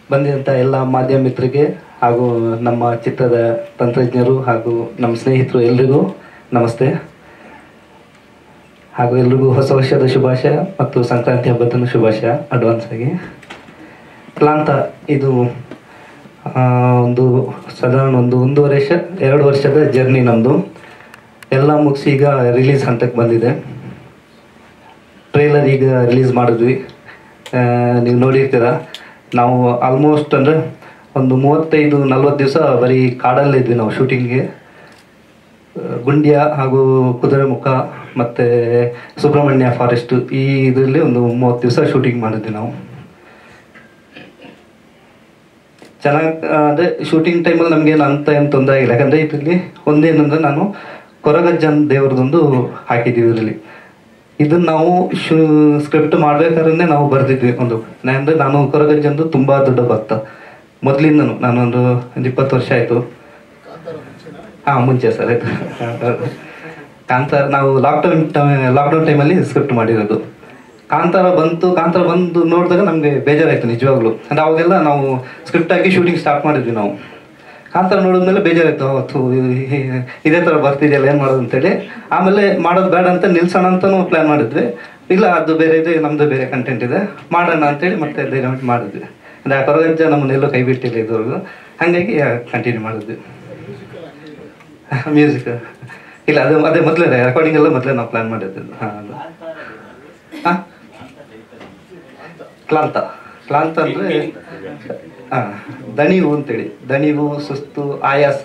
ಬಂದಿದಂಥ ಎಲ್ಲ ಮಾಧ್ಯಮ ಮಿತ್ರರಿಗೆ ಹಾಗೂ ನಮ್ಮ ಚಿತ್ರದ ತಂತ್ರಜ್ಞರು ಹಾಗೂ ನಮ್ಮ ಸ್ನೇಹಿತರು ಎಲ್ರಿಗೂ ನಮಸ್ತೆ. ಹಾಗೂ ಎಲ್ರಿಗೂ ಹೊಸ ವರ್ಷದ ಶುಭಾಶಯ ಮತ್ತು ಸಂಕ್ರಾಂತಿ ಹಬ್ಬದ ಶುಭಾಶಯ ಅಡ್ವಾನ್ಸ್ ಆಗಿ. ಕ್ಲಾಂತ ಇದು ಒಂದು ಸಾಧಾರಣ ಒಂದೂವರೆ 2 ವರ್ಷದ ಜರ್ನಿ ನಮ್ಮದು. ಎಲ್ಲ ಮುಗಿಸಿ ಈಗ ರಿಲೀಸ್ ಹಂತಕ್ಕೆ ಬಂದಿದೆ. ಟ್ರೈಲರ್ ಈಗ ರಿಲೀಸ್ ಮಾಡಿದ್ವಿ, ನೀವು ನೋಡಿರ್ತೀರ. ನಾವು ಆಲ್ಮೋಸ್ಟ್ ಅಂದರೆ ಒಂದು 35-40 ದಿವಸ ಬರೀ ಕಾಡಲ್ಲಿದ್ವಿ ನಾವು ಶೂಟಿಂಗ್ಗೆ. ಗುಂಡ್ಯ ಹಾಗೂ ಕುದುರೆಮುಖ ಮತ್ತು ಸುಬ್ರಹ್ಮಣ್ಯ ಫಾರೆಸ್ಟು ಈ ಇದರಲ್ಲಿ ಒಂದು 30 ದಿವಸ ಶೂಟಿಂಗ್ ಮಾಡಿದ್ವಿ ನಾವು. ಚೆನ್ನಾಗಿ ಅಂದರೆ ಶೂಟಿಂಗ್ ಟೈಮಲ್ಲಿ ನಮಗೇನು ಏನು ತೊಂದರೆ ಆಗಿಲ್ಲ. ಯಾಕಂದರೆ ಇದರಲ್ಲಿ ಒಂದೇನಂದರೆ ನಾನು ಕೊರಗಜ್ಜನ ದೇವ್ರದೊಂದು ಹಾಕಿದ್ದೀವಿ ಇದರಲ್ಲಿ. ಇದನ್ನು ನಾವು ಸ್ಕ್ರಿಪ್ಟ್ ಮಾಡಬೇಕಾದ್ರೆ ನಾವು ಬರೆದಿದ್ವಿ. ಅಂದರೆ ನಾನು ಕೊರಗಜ್ಜಂದು ತುಂಬ ದೊಡ್ಡ ಭಕ್ತ ಮೊದಲಿಂದನು. ನಾನೊಂದು 20 ವರ್ಷ ಆಯಿತು. ಮುಂಚೆ ಸರ್ ಆಯಿತು. ಕಾಂತಾರ ನಾವು ಲಾಕ್ಡೌನ್ ಟೈಮಲ್ಲಿ ಸ್ಕ್ರಿಪ್ಟ್ ಮಾಡಿರೋದು. ಕಾಂತಾರ ಬಂದು ನೋಡಿದಾಗ ನಮಗೆ ಬೇಜಾರಾಯಿತು ನಿಜವಾಗ್ಲೂ. ಅಂದರೆ ಅವಾಗೆಲ್ಲ ನಾವು ಸ್ಕ್ರಿಪ್ಟ್ ಹಾಕಿ ಶೂಟಿಂಗ್ ಸ್ಟಾರ್ಟ್ ಮಾಡಿದ್ವಿ ನಾವು. ಕಾಂತಾರ ನೋಡಿದ್ಮೇಲೆ ಬೇಜಾರಾಯಿತು, ಅವತ್ತು ಇದೇ ಥರ ಬರ್ತಿದೆಯಲ್ಲ ಏನು ಮಾಡೋದು ಅಂತೇಳಿ. ಆಮೇಲೆ ಮಾಡೋದು ಬೇಡ ಅಂತ ನಿಲ್ಸೋಣ ಅಂತಲೂ ಪ್ಲ್ಯಾನ್ ಮಾಡಿದ್ವಿ. ಇಲ್ಲ ಅದು ಬೇರೆ ಇದೆ, ನಮ್ಮದು ಬೇರೆ ಕಂಟೆಂಟ್ ಇದೆ, ಮಾಡೋಣ ಅಂತೇಳಿ ಮತ್ತೆ ಧೈರ್ಯ ಮಾಡಿದ್ವಿ. ಅಂದರೆ ಆ ಕೊರಗಜ್ಜ ನಮ್ಮನ್ನೆಲ್ಲೂ ಕೈ ಬಿಟ್ಟಿಲ್ಲ ಇದುವರೆಗೂ. ಹಾಗಾಗಿ ಕಂಟಿನ್ಯೂ ಮಾಡಿದ್ವಿ. ಮ್ಯೂಸಿಕ್ ಇಲ್ಲ, ಅದೇ ಮೊದಲೇ ರೆಕಾರ್ಡಿಂಗ್ ಎಲ್ಲ ಮೊದಲೇ ನಾವು ಪ್ಲ್ಯಾನ್ ಮಾಡಿದ್ವಿ. ಕ್ಲಾಂತ ಅಂದರೆ ದಣಿವು ಅಂತೇಳಿ, ದಣಿವು, ಸುಸ್ತು, ಆಯಾಸ.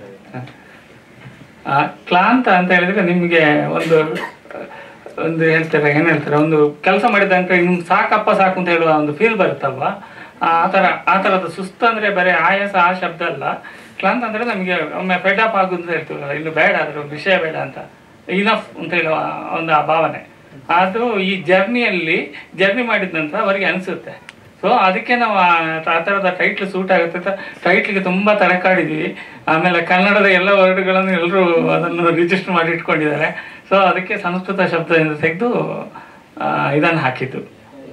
ಕ್ಲಾಂತ ಅಂತ ಹೇಳಿದ್ರೆ ನಿಮಗೆ ಒಂದು ಹೇಳ್ತಾರೆ, ಒಂದು ಕೆಲಸ ಮಾಡಿದಂಗೆ ನಿಮ್ಗೆ ಸಾಕಪ್ಪ ಸಾಕು ಅಂತ ಹೇಳುವ ಒಂದು ಫೀಲ್ ಬರುತ್ತಲ್ವ, ಆ ಥರದ ಸುಸ್ತು ಅಂದರೆ ಬರೀ ಆಯಾಸ ಆ ಶಬ್ದ ಅಲ್ಲ. ಕ್ಲಾಂತ ಅಂದರೆ ನಮಗೆ ಒಮ್ಮೆ ಫೆಡಪ್ ಆಗೋದು ಅಂತ ಹೇಳ್ತೀವಲ್ಲ, ಇನ್ನು ಬೇಡ ಅದ್ರ ವಿಷಯ ಬೇಡ ಅಂತ, ಇನಫ್ ಅಂತ ಹೇಳುವ ಒಂದು ಆ ಭಾವನೆ. ಅದು ಈ ಜರ್ನಿ ಮಾಡಿದ ನಂತರ ಅವರಿಗೆ ಅನಿಸುತ್ತೆ. ಸೊ ಅದಕ್ಕೆ ನಾವು ಆ ಥರದ ಟೈಟ್ಲ್ ಸೂಟ್ ಆಗುತ್ತೆ ಅಂತ ಟೈಟ್ಲಿಗೆ ತುಂಬ ತಡಕಾಡಿದ್ವಿ. ಆಮೇಲೆ ಕನ್ನಡದ ಎಲ್ಲ ವರ್ಡ್ಗಳನ್ನು ಎಲ್ಲರೂ ಅದನ್ನು ರಿಜಿಸ್ಟರ್ ಮಾಡಿ ಇಟ್ಕೊಂಡಿದ್ದಾರೆ. ಸೊ ಅದಕ್ಕೆ ಸಂಸ್ಕೃತ ಶಬ್ದದಿಂದ ತೆಗೆದು ಇದನ್ನು ಹಾಕಿದ್ದು.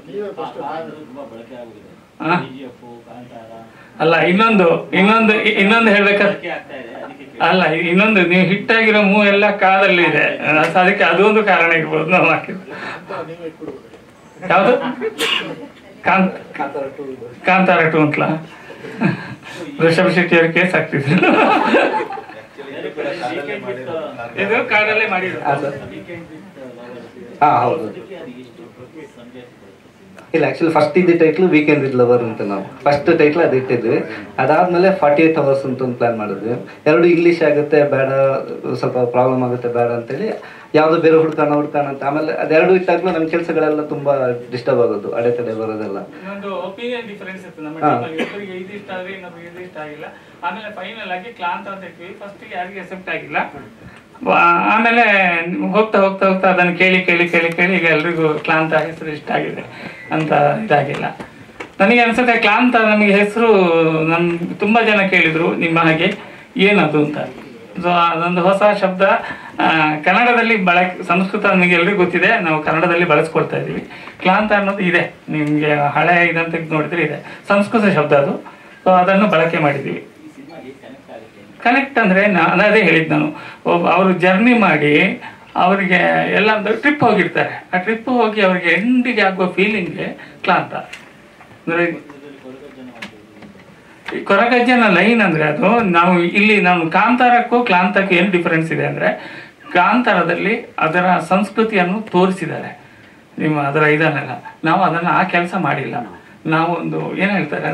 ಅಲ್ಲ ಇನ್ನೊಂದು ಹೇಳ್ಬೇಕಾದ್ರೆ ಅಲ್ಲ, ಇನ್ನೊಂದು ನೀವು ಹಿಟ್ಟಾಗಿರೋ ಮೂವ್ ಎಲ್ಲ ಕಾದಲ್ಲಿ ಇದೆ, ಅದಕ್ಕೆ ಅದೊಂದು ಕಾರಣ ಇರ್ಬೋದು ನಾವು ಹಾಕಿದ್ದು. ಯಾವುದು ಕಾಂತಾರ 2 ಅಂತಲ ಋಷಭ್ ಶೆಟ್ಟಿ ಅವ್ರ ಕೇಸ್ ಆಗ್ತಿದ್ರು. ಇದು ಕಾಡಲ್ಲೇ ಮಾಡಿದ್ರು. ಹೌದು. ಇಲ್ಲ, ಆ್ಯಕ್ಚುಲಿ ಫಸ್ಟ್ ಇದ್ದ ಟೈಟ್ಲು ವೀಕೆಂಡ್ ವಿತ್ ಲವರ್ ಅಂತ ನಾವು ಫಸ್ಟ್ ಟೈಟ್ಲ್ ಅದು ಇಟ್ಟಿದ್ವಿ. ಅದಾದಮೇಲೆ 48 hours ಅಂತ ಒಂದು ಪ್ಲ್ಯಾನ್ ಮಾಡಿದ್ವಿ. 2 ಇಂಗ್ಲೀಷ್ ಆಗುತ್ತೆ ಬೇಡ, ಸ್ವಲ್ಪ ಪ್ರಾಬ್ಲಮ್ ಆಗುತ್ತೆ ಬೇಡ ಅಂತೇಳಿ ಯಾವುದೋ ಬೇರೆ ಹುಡ್ಕೋಣ ಅಂತ. ಆಮೇಲೆ ಅದೆರಡು ಇಟ್ಟಾಗ್ಲೂ ನಮ್ಮ ಕೆಲಸಗಳೆಲ್ಲ ತುಂಬ ಡಿಸ್ಟರ್ಬ್ ಆಗೋದು, ಅಡೆತಡೆ ಬರೋದೆಲ್ಲ. ಆಮೇಲೆ ಫೈನಲ್ ಆಗಿ ಕ್ಲಾಂತ ಅಂತ ಇಟ್ವಿ. ಫಸ್ಟಿಗೆ ಯಾರಿಗೆ ಎಕ್ಸೆಪ್ಟ್ ಆಗಿಲ್ಲ. ಆಮೇಲೆ ಹೋಗ್ತಾ ಅದನ್ನು ಕೇಳಿ ಈಗ ಎಲ್ರಿಗೂ ಕ್ಲಾಂತ ಹೆಸರು ಇಷ್ಟ ಆಗಿದೆ ಅಂತ ಇದಾಗಿಲ್ಲ. ನನಗೆ ಅನ್ಸುತ್ತೆ ಕ್ಲಾಂತ ನಮಗೆ ಹೆಸರು ತುಂಬ ಜನ ಕೇಳಿದ್ರು ನಿಮ್ಮ ಹಾಗೆ ಏನದು ಅಂತ. ಸೊ ಅದೊಂದು ಹೊಸ ಶಬ್ದ ಕನ್ನಡದಲ್ಲಿ ಸಂಸ್ಕೃತ ನಮಗೆ ಎಲ್ರಿಗೂ ಗೊತ್ತಿದೆ, ನಾವು ಕನ್ನಡದಲ್ಲಿ ಬಳಸ್ಕೊಳ್ತಾ ಇದ್ದೀವಿ. ಕ್ಲಾಂತ ಅನ್ನೋದು ಇದೆ, ನಿಮಗೆ ಹಳೆ ಇದಂತ ನೋಡಿದ್ರೆ ಇದೆ, ಸಂಸ್ಕೃತ ಶಬ್ದ ಅದು. ಸೊ ಅದನ್ನು ಬಳಕೆ ಮಾಡಿದ್ದೀವಿ. ಕನೆಕ್ಟ್ ಅಂದರೆ ಅದೇ ಹೇಳಿದ್ದು ನಾನು, ಅವರು ಜರ್ನಿ ಮಾಡಿ ಅವರಿಗೆ ಎಲ್ಲ ಟ್ರಿಪ್ ಹೋಗಿರ್ತಾರೆ. ಆ ಟ್ರಿಪ್ ಹೋಗಿ ಅವರಿಗೆ ಎಂಡಿಗೆ ಆಗುವ ಫೀಲಿಂಗ್ಗೆ ಕ್ಲಾಂತ. ಅಂದರೆ ಕೊರಗಜ್ಜನ ಲೈನ್ ಅಂದರೆ ಅದು ನಾನು ಕಾಂತಾರಕ್ಕೂ ಕ್ಲಾಂತಕ್ಕೂ ಏನು ಡಿಫರೆನ್ಸ್ ಇದೆ ಅಂದರೆ, ಕಾಂತಾರದಲ್ಲಿ ಅದರ ಸಂಸ್ಕೃತಿಯನ್ನು ತೋರಿಸಿದ್ದಾರೆ, ಅದರ ಇದನ್ನೆಲ್ಲ. ನಾವು ಅದನ್ನು ಆ ಕೆಲಸ ಮಾಡಿಲ್ಲ. ನಾವು ಏನು ಹೇಳ್ತಾರೆ,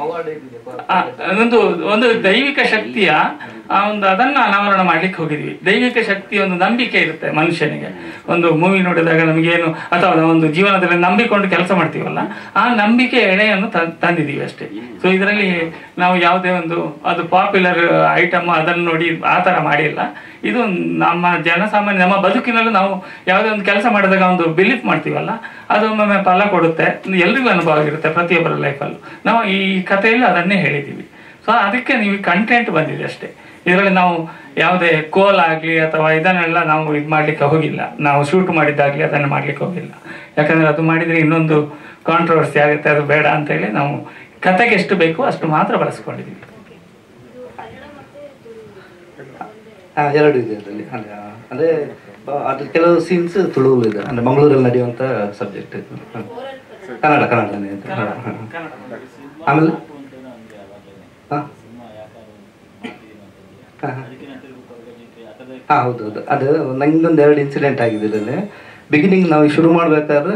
ಒಂದು ದೈವಿಕ ಶಕ್ತಿಯ ಅದನ್ನ ಅನಾವರಣ ಮಾಡ್ಲಿಕ್ಕೆ ಹೋಗಿದ್ವಿ. ದೈವಿಕ ಶಕ್ತಿಯ ಒಂದು ನಂಬಿಕೆ ಇರುತ್ತೆ ಮನುಷ್ಯನಿಗೆ. ಒಂದು ಮೂವಿ ನೋಡಿದಾಗ ನಮಗೇನು, ಅಥವಾ ಒಂದು ಜೀವನದಲ್ಲಿ ನಂಬಿಕೊಂಡು ಕೆಲಸ ಮಾಡ್ತೀವಲ್ಲ, ಆ ನಂಬಿಕೆ ಎಳೆಯನ್ನು ತಂದಿದ್ದೀವಿ ಅಷ್ಟೇ. ಸೊ ಇದರಲ್ಲಿ ನಾವು ಯಾವುದೇ ಅದು ಪಾಪ್ಯುಲರ್ ಐಟಮ್ ಅದನ್ನು ನೋಡಿ ಆ ಥರ ಮಾಡಿಲ್ಲ. ಇದು ನಮ್ಮ ಜನಸಾಮಾನ್ಯ, ನಮ್ಮ ಬದುಕಿನಲ್ಲೂ ನಾವು ಯಾವುದೇ ಒಂದು ಕೆಲಸ ಮಾಡಿದಾಗ ಒಂದು ಬಿಲೀಫ್ ಮಾಡ್ತೀವಲ್ಲ, ಅದು ಒಮ್ಮೊಮ್ಮೆ ಫಲ ಕೊಡುತ್ತೆ, ಎಲ್ರಿಗೂ ಅನುಭವ ಆಗಿರುತ್ತೆ ಪ್ರತಿಯೊಬ್ಬರ ಲೈಫಲ್ಲೂ. ನಾವು ಈ ಕಥೆಯಲ್ಲಿ ಅದನ್ನೇ ಹೇಳಿದ್ದೀವಿ. ಸೊ ಅದಕ್ಕೆ ನೀವು ಕಂಟೆಂಟ್ ಬಂದಿದೆ ಅಷ್ಟೇ. ಇದರಲ್ಲಿ ನಾವು ಯಾವುದೇ ಕೋಲ್ ಆಗಲಿ ಅಥವಾ ಇದನ್ನೆಲ್ಲ ನಾವು ಇದು ಮಾಡಲಿಕ್ಕೆ ಹೋಗಿಲ್ಲ. ನಾವು ಶೂಟ್ ಮಾಡಿದ್ದಾಗಲಿ ಅದನ್ನು ಮಾಡಲಿಕ್ಕೆ ಹೋಗಿಲ್ಲ. ಯಾಕಂದರೆ ಅದು ಮಾಡಿದರೆ ಇನ್ನೊಂದು ಕಾಂಟ್ರವರ್ಸಿ ಆಗುತ್ತೆ, ಅದು ಬೇಡ ಅಂತೇಳಿ ನಾವು ಕತೆಗೆ ಎಷ್ಟು ಬೇಕು ಅಷ್ಟು ಮಾತ್ರ ಬಳಸ್ಕೊಂಡಿದ್ದೀವಿ. ಎರಡು ಇದೆ ಅದರಲ್ಲಿ. ಅಂದರೆ ಅದು ಕೆಲವು ಸೀನ್ಸ್ ತುಳುವಲ್ಲಿ ಇದೆ, ಅಂದರೆ ಮಂಗಳೂರಲ್ಲಿ ನಡೆಯುವಂಥ ಸಬ್ಜೆಕ್ಟ್ ಇದು. ಕನ್ನಡನೇ ಅಂತ. ಆಮೇಲೆ ಹೌದು. ಅದು ನಂಗೊಂದು 2 ಇನ್ಸಿಡೆಂಟ್ ಆಗಿದೆ ಇದರಲ್ಲಿ. ಬಿಗಿನಿಂಗ್ ನಾವು ಶುರು ಮಾಡಬೇಕಾದ್ರೆ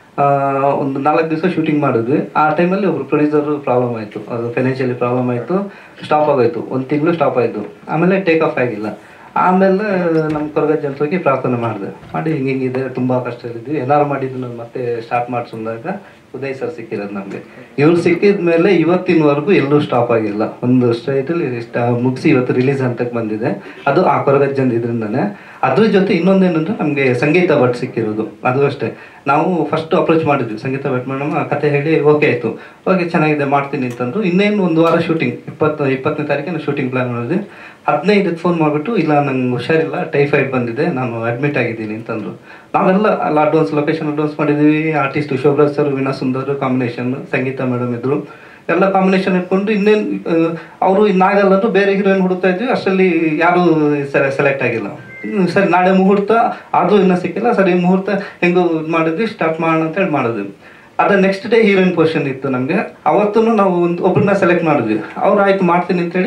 ಒಂದು 4 ದಿವಸ ಶೂಟಿಂಗ್ ಮಾಡಿದ್ವಿ. ಆ ಟೈಮಲ್ಲಿ ಒಬ್ರು ಪ್ರೊಡ್ಯೂಸರ್ ಪ್ರಾಬ್ಲಮ್ ಆಯಿತು, ಅದು ಫೈನಾನ್ಷಿಯಲಿ ಪ್ರಾಬ್ಲಮ್ ಆಯಿತು, ಸ್ಟಾಪ್ ಆಗೋಯ್ತು. 1 ತಿಂಗಳು ಸ್ಟಾಪ್ ಆಯಿತು. ಆಮೇಲೆ ಟೇಕ್ ಆಫ್ ಆಗಿಲ್ಲ. ಆಮೇಲೆ ನಮ್ಮ ಕೊರಗಜ್ಜ ಅಂತ ಹೋಗಿ ಪ್ರಾರ್ಥನೆ ಮಾಡಿ ಹಿಂಗಿದೆ, ತುಂಬ ಕಷ್ಟದಲ್ಲಿದ್ವಿ, ಏನಾರು ಮಾಡಿದ್ದು ನಾನು ಮತ್ತೆ ಸ್ಟಾರ್ಟ್ ಮಾಡಿಸಿದಾಗ ಉದಯ್ ಸರ್ ಸಿಕ್ಕಿರೋದು ನಮಗೆ. ಇವ್ರು ಸಿಕ್ಕಿದ ಮೇಲೆ ಇವತ್ತಿನವರೆಗೂ ಎಲ್ಲೂ ಸ್ಟಾಪ್ ಆಗಿಲ್ಲ. ಒಂದು ಸ್ಟ್ರೈಟಲ್ಲಿ ಮುಗಿಸಿ ಇವತ್ತು ರಿಲೀಸ್ ಹಂತಕ್ಕೆ ಬಂದಿದೆ. ಅದು ಆ ಕೊರಗಜ್ಜಂದ ಇದರಿಂದನೇ. ಅದ್ರ ಜೊತೆ ಇನ್ನೊಂದೇನಂದ್ರೆ ನಮಗೆ ಸಂಗೀತ ಭಟ್ ಸಿಕ್ಕಿರೋದು. ಅದು ಅಷ್ಟೇ. ನಾವು ಫಸ್ಟ್ ಅಪ್ರೋಚ್ ಮಾಡಿದ್ವಿ ಸಂಗೀತ ಭಟ್ ಮೇಡಮ್, ಕತೆ ಹೇಳಿ ಓಕೆ ಆಯಿತು, ಓಕೆ ಚೆನ್ನಾಗಿದೆ ಮಾಡ್ತೀನಿ ಅಂತಂದ್ರು. ಇನ್ನೇನು 1 ವಾರ ಶೂಟಿಂಗ್, 20ನೇ ತಾರೀಕಿನ ಶೂಟಿಂಗ್ ಪ್ಲಾನ್ ಮಾಡಿದ್ವಿ. 15ಕ್ಕೆ ಫೋನ್ ಮಾಡಿಬಿಟ್ಟು ಇಲ್ಲ ನಂಗೆ ಹುಷಾರಿಲ್ಲ, ಟೈಫಾಯ್ಡ್ ಬಂದಿದೆ, ನಾನು ಅಡ್ಮಿಟ್ ಆಗಿದ್ದೀನಿ ಅಂತಂದ್ರು. ನಾವೆಲ್ಲ ಅಲ್ಲಿ ಲೊಕೇಶನ್ ಅಡ್ವಾನ್ಸ್ ಮಾಡಿದ್ದೀವಿ. Artist Shobharaj sir, Veena Sundar combination, Sangeetha madam ಇದ್ರು, ಎಲ್ಲ ಕಾಂಬಿನೇಷನ್ ಇಟ್ಕೊಂಡು ಇನ್ನೇನು ಅವರು ಇನ್ನಾಗಲ್ಲ ಅಂದ್ರು ಬೇರೆ ಹೀರೋಯಿನ್ ಹುಡುಕ್ತಾ ಇದ್ವಿ. ಅಷ್ಟರಲ್ಲಿ ಯಾರೂ ಸೆಲೆಕ್ಟ್ ಆಗಿಲ್ಲ. ಸರಿ ನಾಳೆ ಮುಹೂರ್ತ ಆದರೂ ಇನ್ನೂ ಸಿಕ್ಕಿಲ್ಲ. ಸರಿ ಮುಹೂರ್ತ ಹೆಂಗೂ ಇದು ಮಾಡಿದ್ವಿ, ಸ್ಟಾರ್ಟ್ ಮಾಡೋಣ ಅಂತೇಳಿ ಮಾಡಿದ್ವಿ. ಅದ್ರ ನೆಕ್ಸ್ಟ್ ಡೇ ಹೀರೋಯಿನ್ ಪೊಸಿಷನ್ ಇತ್ತು ನಮಗೆ. ಅವತ್ತೂ ನಾವು ಒಬ್ಬರನ್ನ ಸೆಲೆಕ್ಟ್ ಮಾಡಿದ್ವಿ. ಅವ್ರು ಆಯ್ತು ಮಾಡ್ತೀನಿ ಅಂತೇಳಿ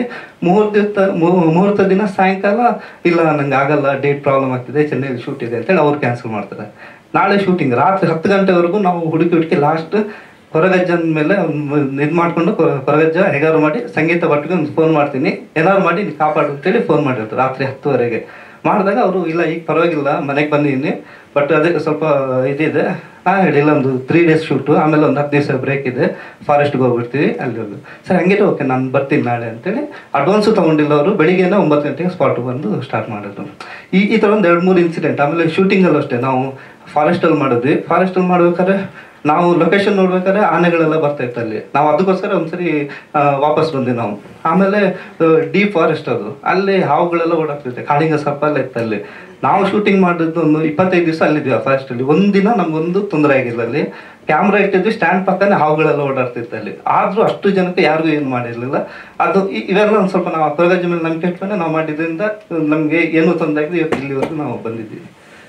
ಮುಹೂರ್ತ ದಿನ ಸಾಯಂಕಾಲ ಇಲ್ಲ ನಂಗೆ ಆಗಲ್ಲ, ಡೇಟ್ ಪ್ರಾಬ್ಲಮ್ ಆಗ್ತಿದೆ, ಚೆನ್ನೈಲಿ ಶೂಟ್ ಇದೆ ಅಂತೇಳಿ ಅವ್ರು ಕ್ಯಾನ್ಸಲ್ ಮಾಡ್ತಾರೆ. ನಾಳೆ ಶೂಟಿಂಗ್ ರಾತ್ರಿ 10 ಗಂಟೆವರೆಗೂ ನಾವು ಹುಡುಕಿ ಲಾಸ್ಟ್ ಕೊರಗಜ್ಜನ ಮೇಲೆ ಇದು ಮಾಡಿಕೊಂಡು ಕೊರಗಜ್ಜ ಹೇಗಾರು ಮಾಡಿ ಸಂಗೀತ ಭಟ್ಗೆ ಒಂದು ಫೋನ್ ಮಾಡ್ತೀನಿ, ಏನಾದ್ರು ಮಾಡಿ ಕಾಪಾಡು ಅಂತೇಳಿ ಫೋನ್ ಮಾಡಿರ್ತಾರೆ ರಾತ್ರಿ 10ವರೆಗೆ. ಮಾಡಿದಾಗ ಅವರು ಇಲ್ಲ ಈಗ ಪರವಾಗಿಲ್ಲ ಮನೆಗೆ ಬಂದಿದ್ದೀನಿ, ಬಟ್ ಅದೇ ಸ್ವಲ್ಪ ಇದಿದೆ. ಹೇಳಿಲ್ಲ, ಒಂದು 3 ಡೇಸ್ ಶೂಟು, ಆಮೇಲೆ ಒಂದು 10 ದಿವಸ ಬ್ರೇಕ್ ಇದೆ, ಫಾರೆಸ್ಟ್ಗೆ ಹೋಗ್ಬಿಡ್ತೀವಿ, ಅಲ್ಲಿ ಹೋಗಿ ಸರ್ ಹಂಗೆ ಓಕೆ ನಾನು ಬರ್ತೀನಿ ನಾಳೆ ಅಂತೇಳಿ ಅಡ್ವಾನ್ಸು ತೊಗೊಂಡಿಲ್ಲ ಅವರು. ಬೆಳಿಗ್ಗೆನೇ 9 ಗಂಟೆಗೆ ಸ್ಪಾಟ್ ಬಂದು ಸ್ಟಾರ್ಟ್ ಮಾಡಿದ್ರು. ಈ ಥರ ಒಂದು 2-3 ಇನ್ಸಿಡೆಂಟ್. ಆಮೇಲೆ ಶೂಟಿಂಗಲ್ಲೂ ಅಷ್ಟೇ, ನಾವು ಫಾರೆಸ್ಟಲ್ಲಿ ಮಾಡಿದ್ವಿ. ಫಾರೆಸ್ಟಲ್ಲಿ ಮಾಡ್ಬೇಕಾದ್ರೆ ನಾವು ಲೊಕೇಶನ್ ನೋಡ್ಬೇಕಾದ್ರೆ ಆನೆಗಳೆಲ್ಲ ಬರ್ತಾ ಇತ್ತು ಅಲ್ಲಿ. ನಾವು ಅದಕ್ಕೋಸ್ಕರ ಒಂದ್ಸರಿ ವಾಪಸ್ ಬಂದ್ವಿ ನಾವು. ಆಮೇಲೆ ಡೀಪ್ ಫಾರೆಸ್ಟ್ ಅದು, ಅಲ್ಲಿ ಹಾವುಗಳೆಲ್ಲ ಓಡಾಡ್ತಿರುತ್ತೆ, ಕಾಳಿಂಗ ಸರ್ಪ ಎಲ್ಲ ಇತ್ತು ಅಲ್ಲಿ. ನಾವು ಶೂಟಿಂಗ್ ಮಾಡಿದ್ದು ಒಂದು 25 ದಿವಸ ಅಲ್ಲಿದ್ವಿ ಆ ಫಾರೆಸ್ಟಲ್ಲಿ. ಒಂದಿನ ನಮ್ಗೊಂದು ತೊಂದರೆ ಆಗಿಲ್ಲ. ಅಲ್ಲಿ ಕ್ಯಾಮ್ರಾ ಇಟ್ಟಿದ್ವಿ, ಸ್ಟ್ಯಾಂಡ್ ಪಕ್ಕನೇ ಹಾವುಗಳೆಲ್ಲ ಓಡಾಡ್ತಿತ್ತು ಅಲ್ಲಿ. ಆದರೂ ಅಷ್ಟು ಜನಕ್ಕೆ ಯಾರಿಗೂ ಏನು ಮಾಡಿರಲಿಲ್ಲ. ಅದು ಇವೆಲ್ಲ ಒಂದು ಸ್ವಲ್ಪ ನಾವು ಕೊರಗಜ್ಜ ಮೇಲೆ ನಂಬಿಕೆ ಇಟ್ಕೊಂಡೆ ನಾವು ಮಾಡಿದ್ರಿಂದ ನಮಗೆ ಏನೂ ತೊಂದರೆ ಆಗಿದೆ. ಇವತ್ತು ಇಲ್ಲಿವರೆಗೂ ನಾವು ಬಂದಿದ್ದೀವಿ.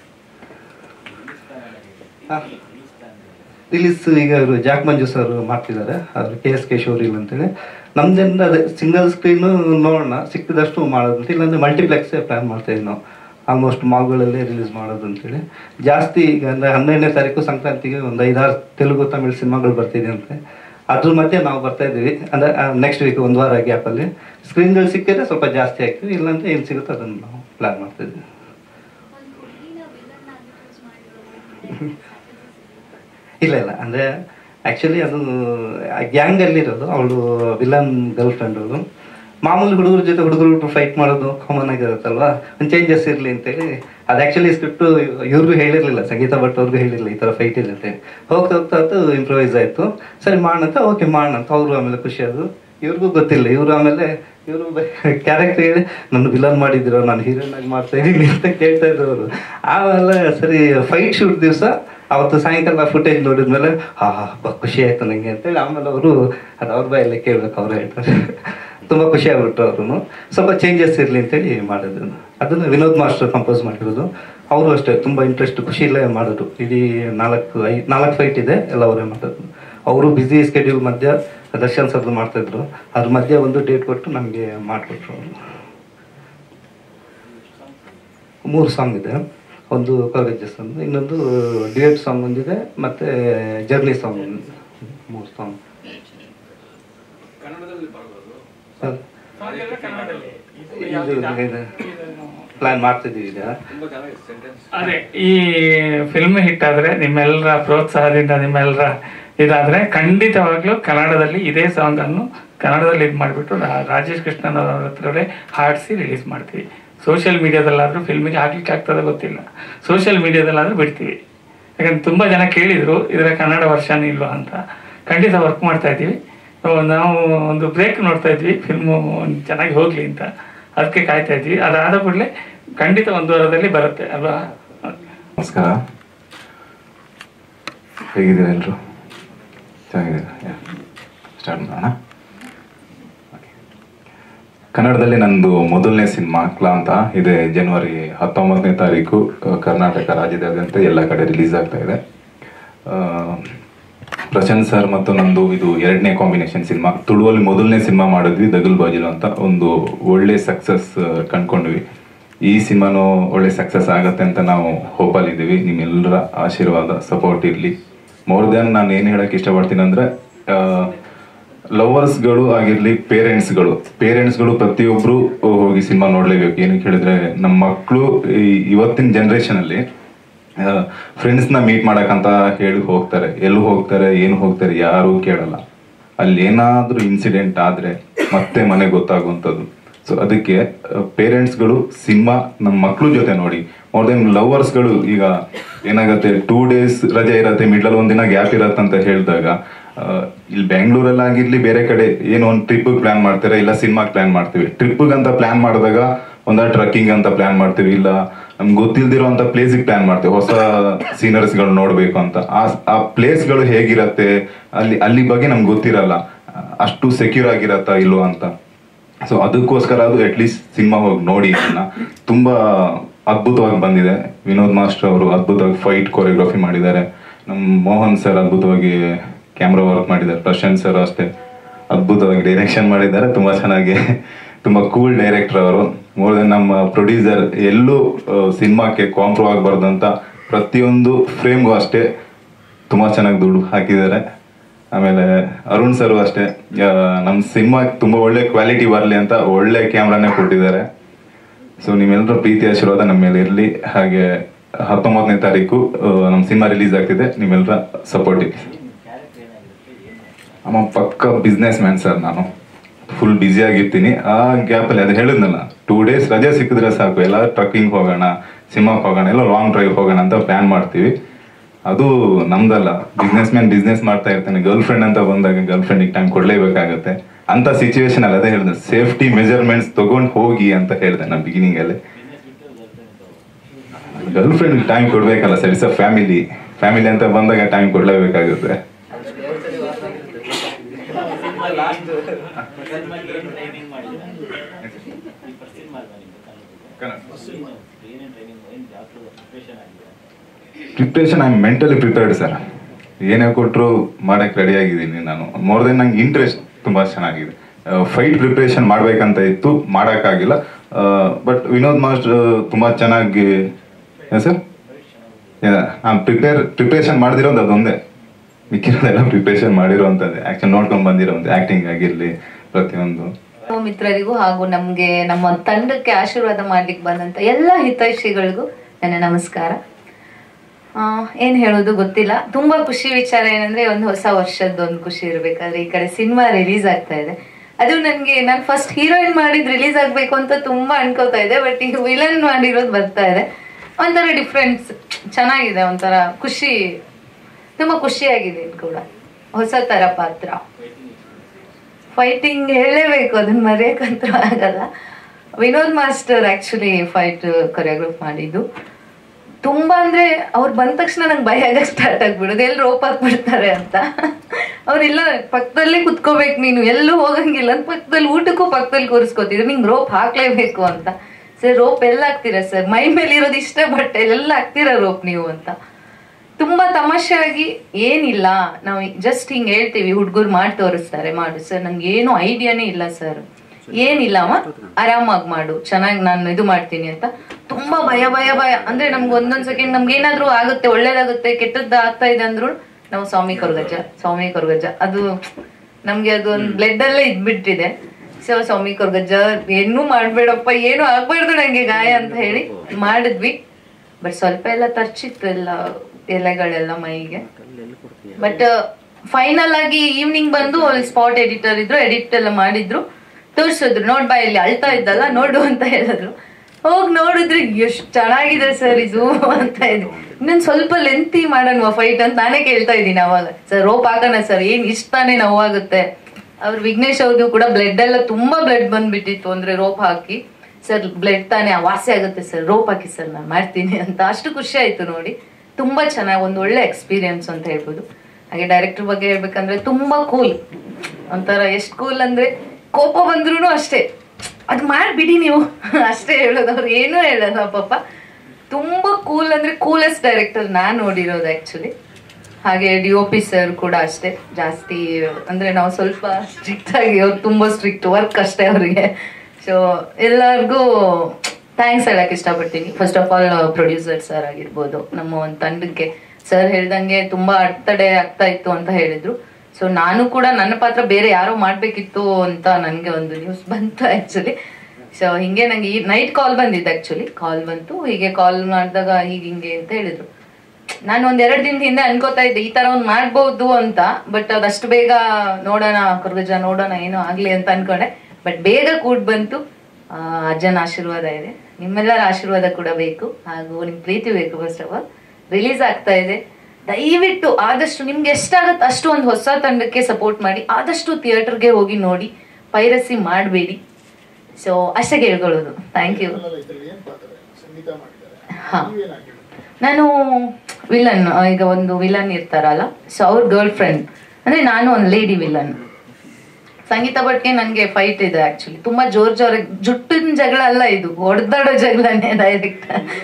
ರಿಲೀಸ್ ಈಗ ಅವರು ಜಾಕ್ ಮಂಜು ಸರ್ ಮಾಡ್ತಿದ್ದಾರೆ, ಅವರು KSK ಶೋರೀಲ್ ಅಂತೇಳಿ. ನಮ್ದಿಂದ ಅದೇ ಸಿಂಗಲ್ ಸ್ಕ್ರೀನು ನೋಡೋಣ, ಸಿಕ್ಕಿದಷ್ಟು ಮಾಡೋದು ಅಂತ. ಇಲ್ಲಾಂದರೆ ಮಲ್ಟಿಪ್ಲೆಕ್ಸೇ ಪ್ಲ್ಯಾನ್ ಮಾಡ್ತಾಯಿದ್ವಿ ನಾವು, ಆಲ್ಮೋಸ್ಟ್ ಮಾಲ್ಗಳಲ್ಲೇ ರಿಲೀಸ್ ಮಾಡೋದು ಅಂತೇಳಿ. ಜಾಸ್ತಿ ಈಗ ಅಂದರೆ 12ನೇ ತಾರೀಕು ಸಂಕ್ರಾಂತಿಗೆ ಒಂದು 5-6 ತೆಲುಗು ತಮಿಳ್ ಸಿನಿಮಾಗಳು ಬರ್ತಿದೆ ಅಂತೆ. ಅದ್ರ ಮಧ್ಯೆ ನಾವು ಬರ್ತಾಯಿದ್ದೀವಿ. ಅಂದರೆ ನೆಕ್ಸ್ಟ್ ವೀಕ್ 1 ವಾರ ಗ್ಯಾಪಲ್ಲಿ ಸ್ಕ್ರೀನ್ಗಳು ಸಿಕ್ಕಿದ್ರೆ ಸ್ವಲ್ಪ ಜಾಸ್ತಿ ಆಗ್ತೀವಿ, ಇಲ್ಲಾಂದರೆ ಏನು ಸಿಗುತ್ತೋ ಅದನ್ನು ನಾವು ಪ್ಲ್ಯಾನ್ ಮಾಡ್ತಾಯಿದ್ವಿ. ಇಲ್ಲ ಅಂದರೆ ಆ್ಯಕ್ಚುಲಿ ಅದು ಗ್ಯಾಂಗಲ್ಲಿರೋದು, ಅವಳು ವಿಲನ್ ಗರ್ಲ್ ಫ್ರೆಂಡ್. ಅವರು ಮಾಮೂಲಿ ಹುಡುಗರ ಜೊತೆ ಹುಡುಗರು ಫೈಟ್ ಮಾಡೋದು ಕಾಮನ್ ಆಗಿರುತ್ತಲ್ವ, ಒಂದು ಚೇಂಜಸ್ ಇರಲಿ ಅಂತೇಳಿ. ಅದು ಆ್ಯಕ್ಚುಲಿ ಸ್ಕ್ರಿಪ್ಟು ಇವ್ರಿಗೂ ಹೇಳಿರಲಿಲ್ಲ, ಸಂಗೀತ ಭಟ್ ಅವ್ರಿಗೂ ಹೇಳಿರಲಿಲ್ಲ ಈ ಥರ ಫೈಟ್ ಇದೆ ಅಂತೇಳಿ. ಹೋಗ್ತಾ ಇಂಪ್ರೂವೈಸ್ ಆಯಿತು. ಸರಿ ಮಾಡೋಣ, ಓಕೆ ಮಾಡೋಣ ಅಂತ ಅವರು ಆಮೇಲೆ ಖುಷಿ ಅದು. ಇವ್ರಿಗೂ ಗೊತ್ತಿಲ್ಲ. ಇವರು ಆಮೇಲೆ ಇವರು ಕ್ಯಾರೆಕ್ಟರ್ ಹೇಳಿ ನನ್ನ ವಿಲನ್ ಮಾಡಿದಿರೋ, ನಾನು ಹೀರೋಯಿನ್ ಆಗಿ ಮಾಡ್ತಾ ಇದ್ದೀನಿ ಅಂತ ಕೇಳ್ತಾ ಇದ್ರು ಅವರು. ಆಮೇಲೆ ಸರಿ ಫೈಟ್ ಶೂಟ್ ದಿವಸ ಅವತ್ತು ಸಾಯಂಕಾಲ ಫುಟೇಜ್ ನೋಡಿದ್ಮೇಲೆ ಖುಷಿ ಆಯ್ತು ನನಗೆ ಅಂತೇಳಿ. ಆಮೇಲೆ ಅವರು ಅದು ಅವ್ರ ಬಾಯಲ್ಲೇ ಕೇಳ್ಬೇಕು, ಅವ್ರು ಹೇಳ್ತಾರೆ. ತುಂಬ ಖುಷಿ ಆಗ್ಬಿಟ್ರು ಅವರು. ಸ್ವಲ್ಪ ಚೇಂಜಸ್ ಇರಲಿ ಅಂತೇಳಿ ಮಾಡಿದ್ರು. ಅದನ್ನು ವಿನೋದ್ ಮಾಸ್ಟರ್ ಕಂಪೋಸ್ ಮಾಡಿರೋದು. ಅವರು ಅಷ್ಟೇ ತುಂಬ ಇಂಟ್ರೆಸ್ಟ್, ಖುಷಿಯಲ್ಲೇ ಮಾಡಿದ್ರು. ಇಡೀ 4 ಫೈಟ್ ಇದೆ, ಎಲ್ಲ ಅವರೇ ಮಾಡೋದು. ಅವರು ಬ್ಯುಸಿ ಸ್ಕೆಡ್ಯೂಲ್ ಮಧ್ಯ ದರ್ಶನ್ ಸರ್ದು ಮಾಡ್ತಾಯಿದ್ರು. ಅದ್ರ ಮಧ್ಯೆ ಒಂದು ಡೇಟ್ ಕೊಟ್ಟು ನಮಗೆ ಮಾಡಿಕೊಟ್ರು ಅವರು. 3 ಸಾಂಗ್ ಇದೆ. ಒಂದು ಕೊರಗಜ್ಜ ಸಾಂಗ್, ಇನ್ನೊಂದು ಡ್ಯೂಯೆಟ್ ಸಾಂಗ್ ಒಂದಿದೆ, ಮತ್ತು ಜರ್ನಿ ಸಾಂಗ್ 3 ಸಾಂಗ್. ಪ್ಲಾನ್ ಮಾಡ್ತಿದ್ದೀವಿ ಈಗ. ಅದೇ ಈ ಫಿಲ್ಮ್ ಹಿಟ್ ಆದರೆ ನಿಮ್ಮೆಲ್ಲರ ಪ್ರೋತ್ಸಾಹದಿಂದ, ನಿಮ್ಮೆಲ್ಲರ ಇದಾದರೆ ಖಂಡಿತವಾಗ್ಲೂ ಕನ್ನಡದಲ್ಲಿ ಇದೇ ಸಾಂಗನ್ನು ಕನ್ನಡದಲ್ಲಿ ಇದು ಮಾಡಿಬಿಟ್ಟು ರಾಜೇಶ್ ಕೃಷ್ಣನ್ ಅವ್ರ ಹತ್ರವೇ ಹಾಡಿಸಿ ರಿಲೀಸ್ ಮಾಡ್ತೀವಿ. ಸೋಷಿಯಲ್ ಮೀಡಿಯಾದಲ್ಲಾದರೂ ಫಿಲ್ಮಿಗೆ ಹಾಕ್ಲಿಕ್ಕೆ ಆಗ್ತದೆ ಗೊತ್ತಿಲ್ಲ, ಸೋಷಿಯಲ್ ಮೀಡಿಯಾದಲ್ಲಾದರೂ ಬಿಡ್ತೀವಿ. ಯಾಕಂದ್ರೆ ತುಂಬ ಜನ ಕೇಳಿದರು ಇದರ ಕನ್ನಡ ವರ್ಷನ್ ಇಲ್ವಾ ಅಂತ. ಖಂಡಿತ ವರ್ಕ್ ಮಾಡ್ತಾ ಇದ್ದೀವಿ. ನಾವು ಒಂದು ಬ್ರೇಕ್ ನೋಡ್ತಾ ಇದ್ವಿ, ಫಿಲ್ಮು ಚೆನ್ನಾಗಿ ಹೋಗಲಿ ಅಂತ. ಅದಕ್ಕೆ ಕಾಯ್ತಾ ಇದ್ವಿ. ಅದಾದ ಕೂಡಲೇ ಖಂಡಿತ 1 ವಾರದಲ್ಲಿ ಬರುತ್ತೆ ಅಲ್ವಾ. ನಮಸ್ಕಾರ, ಹೇಗಿದ್ದೀರಾ ಎಲ್ಲರೂ? ಚೆನ್ನಾಗಿದ್ದೀರಾ? ಸ್ಟಾರ್ಟ್ ಮಾಡೋಣ. ಕನ್ನಡದಲ್ಲಿ ನಂದು ಮೊದಲನೇ ಸಿನಿಮಾ ಕ್ಲಾ ಅಂತ ಇದೆ. ಜನವರಿ 19ನೇ ತಾರೀಕು ಕರ್ನಾಟಕ ರಾಜ್ಯದಾದ್ಯಂತ ಎಲ್ಲ ಕಡೆ ರಿಲೀಸ್ ಆಗ್ತಾ ಇದೆ. ಪ್ರಶಾಂತ್ ಸರ್ ಮತ್ತು ನಂದು ಇದು 2ನೇ ಕಾಂಬಿನೇಷನ್ ಸಿನಿಮಾ. ತುಳುವಲ್ಲಿ ಮೊದಲನೇ ಸಿನಿಮಾ ಮಾಡಿದ್ವಿ, ದಗಲ್ ಬಾಜಿಲು ಅಂತ. ಒಂದು ಒಳ್ಳೆ ಸಕ್ಸಸ್ ಕಂಡ್ಕೊಂಡ್ವಿ. ಈ ಸಿನಿಮಾನು ಒಳ್ಳೆ ಸಕ್ಸಸ್ ಆಗತ್ತೆ ಅಂತ ನಾವು ಹೋಪಲ್ಲಿದ್ದೀವಿ. ನಿಮ್ಮೆಲ್ಲರ ಆಶೀರ್ವಾದ, ಸಪೋರ್ಟ್ ಇರಲಿ. ಮೋರ್ ದೆನ್ ನಾನು ಏನು ಹೇಳಕ್ಕೆ ಇಷ್ಟಪಡ್ತೀನಿ ಅಂದರೆ, ಲವರ್ಸ್ಗಳು ಆಗಿರಲಿ, ಪೇರೆಂಟ್ಸ್ಗಳು ಪ್ರತಿಯೊಬ್ಬರು ಹೋಗಿ ಸಿನಿಮಾ ನೋಡಲೇಬೇಕು. ಏನಕ್ಕೆ ಹೇಳಿದ್ರೆ, ನಮ್ಮ ಮಕ್ಕಳು ಇವತ್ತಿನ ಜನ್ರೇಷನಲ್ಲಿ ಫ್ರೆಂಡ್ಸ್ನ ಮೀಟ್ ಮಾಡಕ್ಕಂತ ಹೇಳಿ ಹೋಗ್ತಾರೆ. ಎಲ್ಲೂ ಹೋಗ್ತಾರೆ, ಏನು ಹೋಗ್ತಾರೆ, ಯಾರೂ ಕೇಳಲ್ಲ. ಅಲ್ಲಿ ಏನಾದರೂ ಇನ್ಸಿಡೆಂಟ್ ಆದರೆ ಮತ್ತೆ ಮನೆಗೆ ಗೊತ್ತಾಗುವಂಥದ್ದು. ಸೊ ಅದಕ್ಕೆ ಪೇರೆಂಟ್ಸ್ಗಳು ಸಿನಿಮಾ ನಮ್ಮ ಮಕ್ಕಳು ಜೊತೆ ನೋಡಿ. ಮೋರ್ ದೆನ್ ಲವರ್ಸ್ಗಳು ಈಗ ಏನಾಗುತ್ತೆ, 2 days ರಜೆ ಇರುತ್ತೆ, ಮಿಡ್ಲಲ್ಲಿ ಒಂದಿನ ಗ್ಯಾಪ್ ಇರತ್ತೆ ಅಂತ ಹೇಳಿದಾಗ, ಇಲ್ಲಿ ಬೆಂಗಳೂರಲ್ಲಾಗಿರ್ಲಿ ಬೇರೆ ಕಡೆ ಏನೋ ಒಂದು ಟ್ರಿಪ್ಪಿಗೆ ಪ್ಲಾನ್ ಮಾಡ್ತಾರೆ, ಇಲ್ಲ ಸಿನಿಮಾಗೆ ಪ್ಲಾನ್ ಮಾಡ್ತೀವಿ. ಟ್ರಿಪ್ಪಿಗೆ ಅಂತ ಪ್ಲಾನ್ ಮಾಡಿದಾಗ ಟ್ರಕ್ಕಿಂಗ್ ಅಂತ ಪ್ಲಾನ್ ಮಾಡ್ತೀವಿ, ಇಲ್ಲ ನಮ್ಗೆ ಗೊತ್ತಿಲ್ದಿರೋ ಅಂತ ಪ್ಲೇಸಿಗೆ ಪ್ಲಾನ್ ಮಾಡ್ತೀವಿ, ಹೊಸ ಸೀನರೀಸ್ಗಳು ನೋಡ್ಬೇಕು ಅಂತ. ಆ ಪ್ಲೇಸ್ಗಳು ಹೇಗಿರತ್ತೆ, ಅಲ್ಲಿ ಬಗ್ಗೆ ನಮ್ಗೆ ಗೊತ್ತಿರಲ್ಲ, ಅಷ್ಟು ಸೆಕ್ಯೂರ್ ಆಗಿರತ್ತಾ ಇಲ್ವೋ ಅಂತ. ಸೊ ಅದಕ್ಕೋಸ್ಕರ ಅದು ಅಟ್ಲೀಸ್ಟ್ ಸಿನಿಮಾ ಹೋಗಿ ನೋಡಿ. ಇದನ್ನ ತುಂಬಾ ಅದ್ಭುತವಾಗಿ ಬಂದಿದೆ. ವಿನೋದ್ ಮಾಸ್ಟರ್ ಅವರು ಅದ್ಭುತವಾಗಿ ಫೈಟ್ ಕೊರಿಯೋಗ್ರಫಿ ಮಾಡಿದ್ದಾರೆ. ನಮ್ಮ ಮೋಹನ್ ಸರ್ ಅದ್ಭುತವಾಗಿ ಕ್ಯಾಮ್ರಾ ವರ್ಕ್ ಮಾಡಿದ್ದಾರೆ. ಪ್ರಶಾಂತ್ ಸರ್ ಅಷ್ಟೇ ಅದ್ಭುತವಾಗಿ ಡೈರೆಕ್ಷನ್ ಮಾಡಿದ್ದಾರೆ. ತುಂಬಾ ಚೆನ್ನಾಗಿ, ತುಂಬಾ ಕೂಲ್ ಡೈರೆಕ್ಟರ್ ಅವರು. ಮೋರ್ ದೆನ್ ನಮ್ಮ ಪ್ರೊಡ್ಯೂಸರ್ ಎಲ್ಲೂ ಸಿನಿಮಾಕ್ಕೆ ಕಾಂಪ್ರೂವ್ ಆಗಬಾರ್ದಂತ ಪ್ರತಿಯೊಂದು ಫ್ರೇಮ್ಗೂ ಅಷ್ಟೇ ತುಂಬಾ ಚೆನ್ನಾಗಿ ದುಡ್ಡು ಹಾಕಿದ್ದಾರೆ. ಆಮೇಲೆ ಅರುಣ್ ಸರ್ ಅಷ್ಟೇ ನಮ್ಮ ಸಿನಿಮಾಗೆ ತುಂಬಾ ಒಳ್ಳೆ ಕ್ವಾಲಿಟಿ ಬರಲಿ ಅಂತ ಒಳ್ಳೆ ಕ್ಯಾಮ್ರಾನೇ ಕೊಟ್ಟಿದ್ದಾರೆ. ಸೊ ನಿಮ್ಮೆಲ್ಲರ ಪ್ರೀತಿ ಆಶೀರ್ವಾದ ನಮ್ಮ ಮೇಲೆ ಇರಲಿ. ಹಾಗೆ 19ನೇ ತಾರೀಕು ನಮ್ಮ ಸಿನಿಮಾ ರಿಲೀಸ್ ಆಗ್ತಿದೆ, ನಿಮ್ಮೆಲ್ಲರ ಸಪೋರ್ಟ್ ಇದೆ. ಅಮ್ಮ ಪಕ್ಕ ಬಿಸ್ನೆಸ್ ಮ್ಯಾನ್ ಸರ್, ನಾನು ಫುಲ್ ಬ್ಯುಸಿ ಆಗಿರ್ತೀನಿ. ಆ ಗ್ಯಾಪಲ್ಲಿ ಅದು ಹೇಳಿದ್ನಲ್ಲ, 2 days ರಜೆ ಸಿಕ್ಕಿದ್ರೆ ಸಾಕು, ಎಲ್ಲ ಟ್ರಕ್ಕಿಂಗ್ ಹೋಗೋಣ, ಸಿನಿಮಾಗೆ ಹೋಗೋಣ, ಎಲ್ಲ ಲಾಂಗ್ ಡ್ರೈವ್ ಹೋಗೋಣ ಅಂತ ಪ್ಲಾನ್ ಮಾಡ್ತೀವಿ. ಅದು ನಮ್ದಲ್ಲ, ಬಿಸ್ನೆಸ್ ಮಾಡ್ತಾ ಇರ್ತಾನೆ. ಗರ್ಲ್ ಫ್ರೆಂಡ್ ಅಂತ ಬಂದಾಗ ಗರ್ಲ್ ಫ್ರೆಂಡಿಗೆ ಟೈಮ್ ಕೊಡ್ಲೇಬೇಕಾಗತ್ತೆ. ಅಂತ ಸಿಚುವೇಶನ್ ಅಲ್ಲಿ ಅದೇ ಹೇಳಿದೆ, ಸೇಫ್ಟಿ ಮೆಜರ್ಮೆಂಟ್ಸ್ ತಗೊಂಡು ಹೋಗಿ ಅಂತ ಹೇಳಿದೆ ನಾನು ಬಿಗಿನಿಂಗ್ ಅಲ್ಲಿ. ಗರ್ಲ್ ಫ್ರೆಂಡ್ ಟೈಮ್ ಕೊಡ್ಬೇಕಲ್ಲ ಸರ್, ಇಟ್ಸ್ ಅ ಫ್ಯಾಮಿಲಿ ಅಂತ ಬಂದಾಗ ಟೈಮ್ ಕೊಡ್ಲೇಬೇಕಾಗುತ್ತೆ. Preparation I am mentally prepared sir. ಏನೇ ಕೊಟ್ಟರು ಮಾಡಕ್ಕೆ ರೆಡಿ ಆಗಿದ್ದೀನಿ ನಾನು. ಮೋರ್ ದೆನ್ ನಂಗೆ ಇಂಟ್ರೆಸ್ಟ್ ತುಂಬಾ ಚೆನ್ನಾಗಿದೆ. ಫೈಟ್ ಪ್ರಿಪ್ರೇಷನ್ ಮಾಡ್ಬೇಕಂತ ಇತ್ತು, ಮಾಡೋಕ್ಕಾಗಿಲ್ಲ. ಬಟ್ ವಿನೋದ್ ಮಾಸ್ಟರ್ ತುಂಬಾ ಚೆನ್ನಾಗಿ ಸರ್, ನಾನು ಪ್ರಿಪ್ರೇಷನ್ ಮಾಡಿದಿರೋದು ಅದೊಂದೇ, ಮಿಕ್ಕಿರೋದೆಲ್ಲ ಪ್ರಿಪ್ರೇಷನ್ ಮಾಡಿರೋಂಥದ್ದೇ. ಆ್ಯಕ್ಷನ್ ನೋಡ್ಕೊಂಡು ಬಂದಿರೋಂಥ ಆ್ಯಕ್ಟಿಂಗ್ ಆಗಿರಲಿ ಪ್ರತಿಯೊಂದು. ಮಿತ್ರರಿಗೂ ಹಾಗೂ ನಮಗೆ ನಮ್ಮ ತಂಡಕ್ಕೆ ಆಶೀರ್ವಾದ ಮಾಡ್ಲಿಕ್ಕೆ ಬಂದಂತ ಎಲ್ಲ ಹಿತೈಷಿಗಳಿಗೂ ನನ್ನ ನಮಸ್ಕಾರ. ಏನ್ ಹೇಳೋದು ಗೊತ್ತಿಲ್ಲ. ತುಂಬಾ ಖುಷಿ ವಿಚಾರ ಏನಂದ್ರೆ, ಒಂದು ಹೊಸ ವರ್ಷದೊಂದು ಖುಷಿ ಇರ್ಬೇಕಾದ್ರೆ ಈ ಕಡೆ ಸಿನಿಮಾ ರಿಲೀಸ್ ಆಗ್ತಾ ಇದೆ. ಅದು ನಾನು ಫಸ್ಟ್ ಹೀರೋಯಿನ್ ಮಾಡಿದ್ ರಿಲೀಸ್ ಆಗ್ಬೇಕು ಅಂತ ತುಂಬಾ ಅನ್ಕೋತಾ ಇದ್ದೆ. ಬಟ್ ಈಗ ವಿಲನ್ ಮಾಡಿರೋದು ಬರ್ತಾ ಇದೆ. ಒಂಥರ ಡಿಫ್ರೆನ್ಸ್ ಚೆನ್ನಾಗಿದೆ, ಒಂಥರ ಖುಷಿ, ತುಂಬಾ ಖುಷಿಯಾಗಿದೆ. ಕೂಡ ಹೊಸ ತರ ಪಾತ್ರ. ಫೈಟಿಂಗ್ ಹೇಳಲೇಬೇಕು, ಅದನ್ನ ಮರೆಯಕ್ಕಂತ ಆಗಲ್ಲ. Vinod master actually fight choreograph ಮಾಡಿದ್ದು. ತುಂಬಾ ಅಂದ್ರೆ ಅವ್ರು ಬಂದ ತಕ್ಷಣ ನಂಗೆ ಭಯ ಆಗಕ್ಕೆ ಸ್ಟಾರ್ಟ್ ಆಗ್ಬಿಡೋದು, ಎಲ್ಲಿ ರೋಪ್ ಹಾಕ್ಬಿಡ್ತಾರೆ ಅಂತ. ಅವ್ರೆಲ್ಲ ಪಕ್ಕದಲ್ಲೇ ಕುತ್ಕೋಬೇಕು, ನೀನು ಎಲ್ಲೂ ಹೋಗಂಗಿಲ್ಲ ಅಂತ ಪಕ್ಕದಲ್ಲಿ, ಊಟಕ್ಕೂ ಪಕ್ಕದಲ್ಲಿ ಕೂರಿಸ್ಕೋತಿದ್ರು, ನಿಂಗೆ ರೋಪ್ ಹಾಕ್ಲೇಬೇಕು ಅಂತ. ಸರ್ ರೋಪ್ ಎಲ್ಲ ಹಾಕ್ತೀರಾ ಸರ್? ಮೈ ಮೇಲೆ ಇರೋದು ಇಷ್ಟ ಬಟ್ಟೆ ಎಲ್ಲ ಹಾಕ್ತೀರಾ ರೋಪ್ ನೀವು ಅಂತ. ತುಂಬಾ ತಮಾಷೆಯಾಗಿ, ಏನಿಲ್ಲ ನಾವು ಜಸ್ಟ್ ಹಿಂಗ್ ಹೇಳ್ತೀವಿ, ಹುಡ್ಗರು ಮಾಡಿ ತೋರಿಸ್ತಾರೆ, ಮಾಡು ಸರ್, ನಂಗೆ ಏನು ಐಡಿಯಾನೇ ಇಲ್ಲ ಸರ್, ಏನಿಲ್ಲ ಆರಾಮಾಗಿ ಮಾಡು, ಚೆನ್ನಾಗಿ ನಾನು ಇದು ಮಾಡ್ತೀನಿ ಅಂತ. ತುಂಬಾ ಭಯ ಅಂದ್ರೆ ನಮ್ಗೆ ಒಂದೊಂದ್ ಸೆಕೆಂಡ್ ನಮ್ಗೆ ಏನಾದ್ರು ಆಗುತ್ತೆ, ಒಳ್ಳೇದಾಗುತ್ತೆ, ಕೆಟ್ಟದ್ದು ಆಗ್ತಾ ಇದೆ ಅಂದ್ರು ನಾವು ಸ್ವಾಮಿ ಕೊರ್ಗಜ್ಜ ಅದು ನಮ್ಗೆ ಅದು ಒಂದು ಬ್ಲಡ್ ಅಲ್ಲೇ ಇದ್ಬಿಟ್ಟಿದೆ. ಸೊ ಸ್ವಾಮಿ ಕೊರ್ಗಜ್ಜ ಏನೂ ಮಾಡ್ಬೇಡಪ್ಪ, ಏನು ಆಗ್ಬಾರ್ದು ನಂಗೆ ಗಾಯ ಅಂತ ಹೇಳಿ ಮಾಡಿದ್ವಿ. ಬಟ್ ಸ್ವಲ್ಪ ಎಲ್ಲ ತರ್ಚಿತ್ತು, ಎಲ್ಲ ಎಲೆಗಳೆಲ್ಲ ಮೈಗೆ. ಬಟ್ ಫೈನಲ್ ಆಗಿ ಈವ್ನಿಂಗ್ ಬಂದು ಅಲ್ಲಿ ಸ್ಪಾಟ್ ಎಡಿಟರ್ ಇದ್ರು, ಎಡಿಟ್ ಎಲ್ಲ ಮಾಡಿದ್ರು, ತೋರ್ಸಿದ್ರು, ನೋಡ್ಬಾ ಇಲ್ಲಿ ಅಳ್ತಾ ಇದ್ದಲ್ಲ ನೋಡು ಅಂತ ಹೇಳಿದ್ರು. ಹೋಗಿ ನೋಡಿದ್ರೆ ಎಷ್ಟು ಚೆನ್ನಾಗಿದೆ ಸರ್ ಇದು ಅಂತ ಇದ್ವಿ. ಇನ್ನೊಂದು ಸ್ವಲ್ಪ ಲೆಂತಿ ಮಾಡೋಣ ಫೈಟ್ ಅಂತ ನಾನೇ ಕೇಳ್ತಾ ಇದ್ದೀನಿ ಅವಾಗ. ಸರ್ ರೋಪ್ ಹಾಕೋಣ ಸರ್, ಏನ್ ಇಷ್ಟಾನೇ ನೋವಾಗುತ್ತೆ. ಅವ್ರು ವಿಘ್ನೇಶ್ ಅವ್ರಿಗೂ ಕೂಡ ಬ್ಲಡ್ ಎಲ್ಲ ತುಂಬಾ ಬ್ಲಡ್ ಬಂದ್ಬಿಟ್ಟಿತ್ತು, ಅಂದ್ರೆ ರೋಪ್ ಹಾಕಿ ಸರ್ ಬ್ಲಡ್ ತಾನೇ ವಾಸಿ ಆಗುತ್ತೆ ಸರ್, ರೋಪ್ ಹಾಕಿ ಸರ್ ನಾನು ಮಾಡ್ತೀನಿ ಅಂತ. ಅಷ್ಟು ಖುಷಿ ಆಯ್ತು ನೋಡಿ. ತುಂಬಾ ಚೆನ್ನಾಗಿ ಒಂದು ಒಳ್ಳೆ ಎಕ್ಸ್ಪೀರಿಯನ್ಸ್ ಅಂತ ಹೇಳ್ಬೋದು. ಹಾಗೆ ಡೈರೆಕ್ಟರ್ ಬಗ್ಗೆ ಹೇಳ್ಬೇಕಂದ್ರೆ ತುಂಬಾ ಕೂಲ್, ಒಂಥರ ಎಷ್ಟು ಕೂಲ್ ಅಂದ್ರೆ ಕೋಪ ಬಂದ್ರು ಅಷ್ಟೇ ಅದು ಮಾಡ್ಬಿಡಿ ನೀವು ಅಷ್ಟೇ ಹೇಳೋದು, ಅವ್ರು ಏನೂ ಹೇಳಲ್ಲ ಪಾಪ. ತುಂಬಾ ಕೂಲ್ ಅಂದ್ರೆ ಕೂಲೆಸ್ಟ್ ಡೈರೆಕ್ಟರ್ ನಾನ್ ನೋಡಿರೋದು ಆಕ್ಚುಲಿ. ಹಾಗೆ DOP ಸರ್ ಕೂಡ ಅಷ್ಟೇ, ಜಾಸ್ತಿ ಅಂದ್ರೆ ನಾವು ಸ್ವಲ್ಪ ಸ್ಟ್ರಿಕ್ಟ್ ಆಗಿ, ಅವ್ರು ತುಂಬಾ ಸ್ಟ್ರಿಕ್ಟ್, ವರ್ಕ್ ಅಷ್ಟೇ ಅವರಿಗೆ. ಸೊ ಎಲ್ಲರಿಗೂ ಥ್ಯಾಂಕ್ಸ್ ಹೇಳಕ್ ಇಷ್ಟಪಡ್ತೀನಿ. First of all producer sir ಆಗಿರ್ಬೋದು, ನಮ್ಮ ಒಂದು ತಂಡಕ್ಕೆ ಸರ್ ಹೇಳ್ದಂಗೆ ತುಂಬಾ ಅಡೆತಡೆ ಆಗ್ತಾ ಇತ್ತು ಅಂತ ಹೇಳಿದ್ರು. ಸೊ ನಾನು ಕೂಡ ನನ್ನ ಪಾತ್ರ ಬೇರೆ ಯಾರೋ ಮಾಡ್ಬೇಕಿತ್ತು ಅಂತ ನನಗೆ ಒಂದು ನ್ಯೂಸ್ ಬಂತು ಆಕ್ಚುಲಿ. ಸೊ ಹಿಂಗೆ ನಂಗೆ ಈ ನೈಟ್ ಕಾಲ್ ಬಂದಿದ್ದು, ಆಕ್ಚುಲಿ ಕಾಲ್ ಬಂತು. ಹೀಗೆ ಕಾಲ್ ಮಾಡಿದಾಗ ಹಿಂಗೆ ಅಂತ ಹೇಳಿದ್ರು. ನಾನು ಒಂದ್2 ದಿನದ ಹಿಂದೆ ಅನ್ಕೋತಾ ಇದ್ದೆ ಈ ತರ ಒಂದ್ ಮಾಡ್ಬೋದು ಅಂತ, ಬಟ್ ಅದಷ್ಟು ಬೇಗ ನೋಡೋಣ ಕೊರಗಜ್ಜ ನೋಡೋಣ ಏನೋ ಆಗ್ಲಿ ಅಂತ ಅನ್ಕೊಂಡೆ. ಬಟ್ ಬೇಗ ಕೂಡ್ ಬಂತು. ಅಜ್ಜನ ಆಶೀರ್ವಾದ ಇದೆ, ನಿಮ್ಮೆಲ್ಲರ ಆಶೀರ್ವಾದ ಕೂಡ ಬೇಕು, ಹಾಗೂ ನಿಮ್ ಪ್ರೀತಿ ಬೇಕು. ಫಸ್ಟ್ ಆಫ್ ಆಲ್ ರಿಲೀಸ್ ಆಗ್ತಾ ಇದೆ, ದಯವಿಟ್ಟು ಆದಷ್ಟು ನಿಮ್ಗೆ ಎಷ್ಟಾಗತ್ತೆ ಅಷ್ಟು ಒಂದು ಹೊಸ ತಂಡಕ್ಕೆ ಸಪೋರ್ಟ್ ಮಾಡಿ. ಆದಷ್ಟು ಥಿಯೇಟರ್ಗೆ ಹೋಗಿ ನೋಡಿ, ಪೈರಸಿ ಮಾಡಬೇಡಿ. ಸೊ ಅಷ್ಟೇ ಕೇಳ್ಕೊಳ್ಳೋದು. Thank you. ಹಾ, ನಾನು ವಿಲನ್, ಈಗ ಒಂದು ವಿಲನ್ ಇರ್ತಾರಲ್ಲ, ಸೊ ಅವ್ರ ಗರ್ಲ್ ಫ್ರೆಂಡ್ ಅಂದ್ರೆ ನಾನು ಒಂದು ಲೇಡಿ ವಿಲನ್. ಸಂಗೀತ ಭಟ್ಗೆ ನನ್ಗೆ ಫೈಟ್ ಇದೆ ಆಕ್ಚುಲಿ, ತುಂಬಾ ಜೋರ್ ಜುಟ್ಟಿನ ಜಗಳ ಅಲ್ಲ ಇದು, ಹೊಡೆದಾಡೋ ಜಗಳನೇ ಡೈರೆಕ್ಟ್.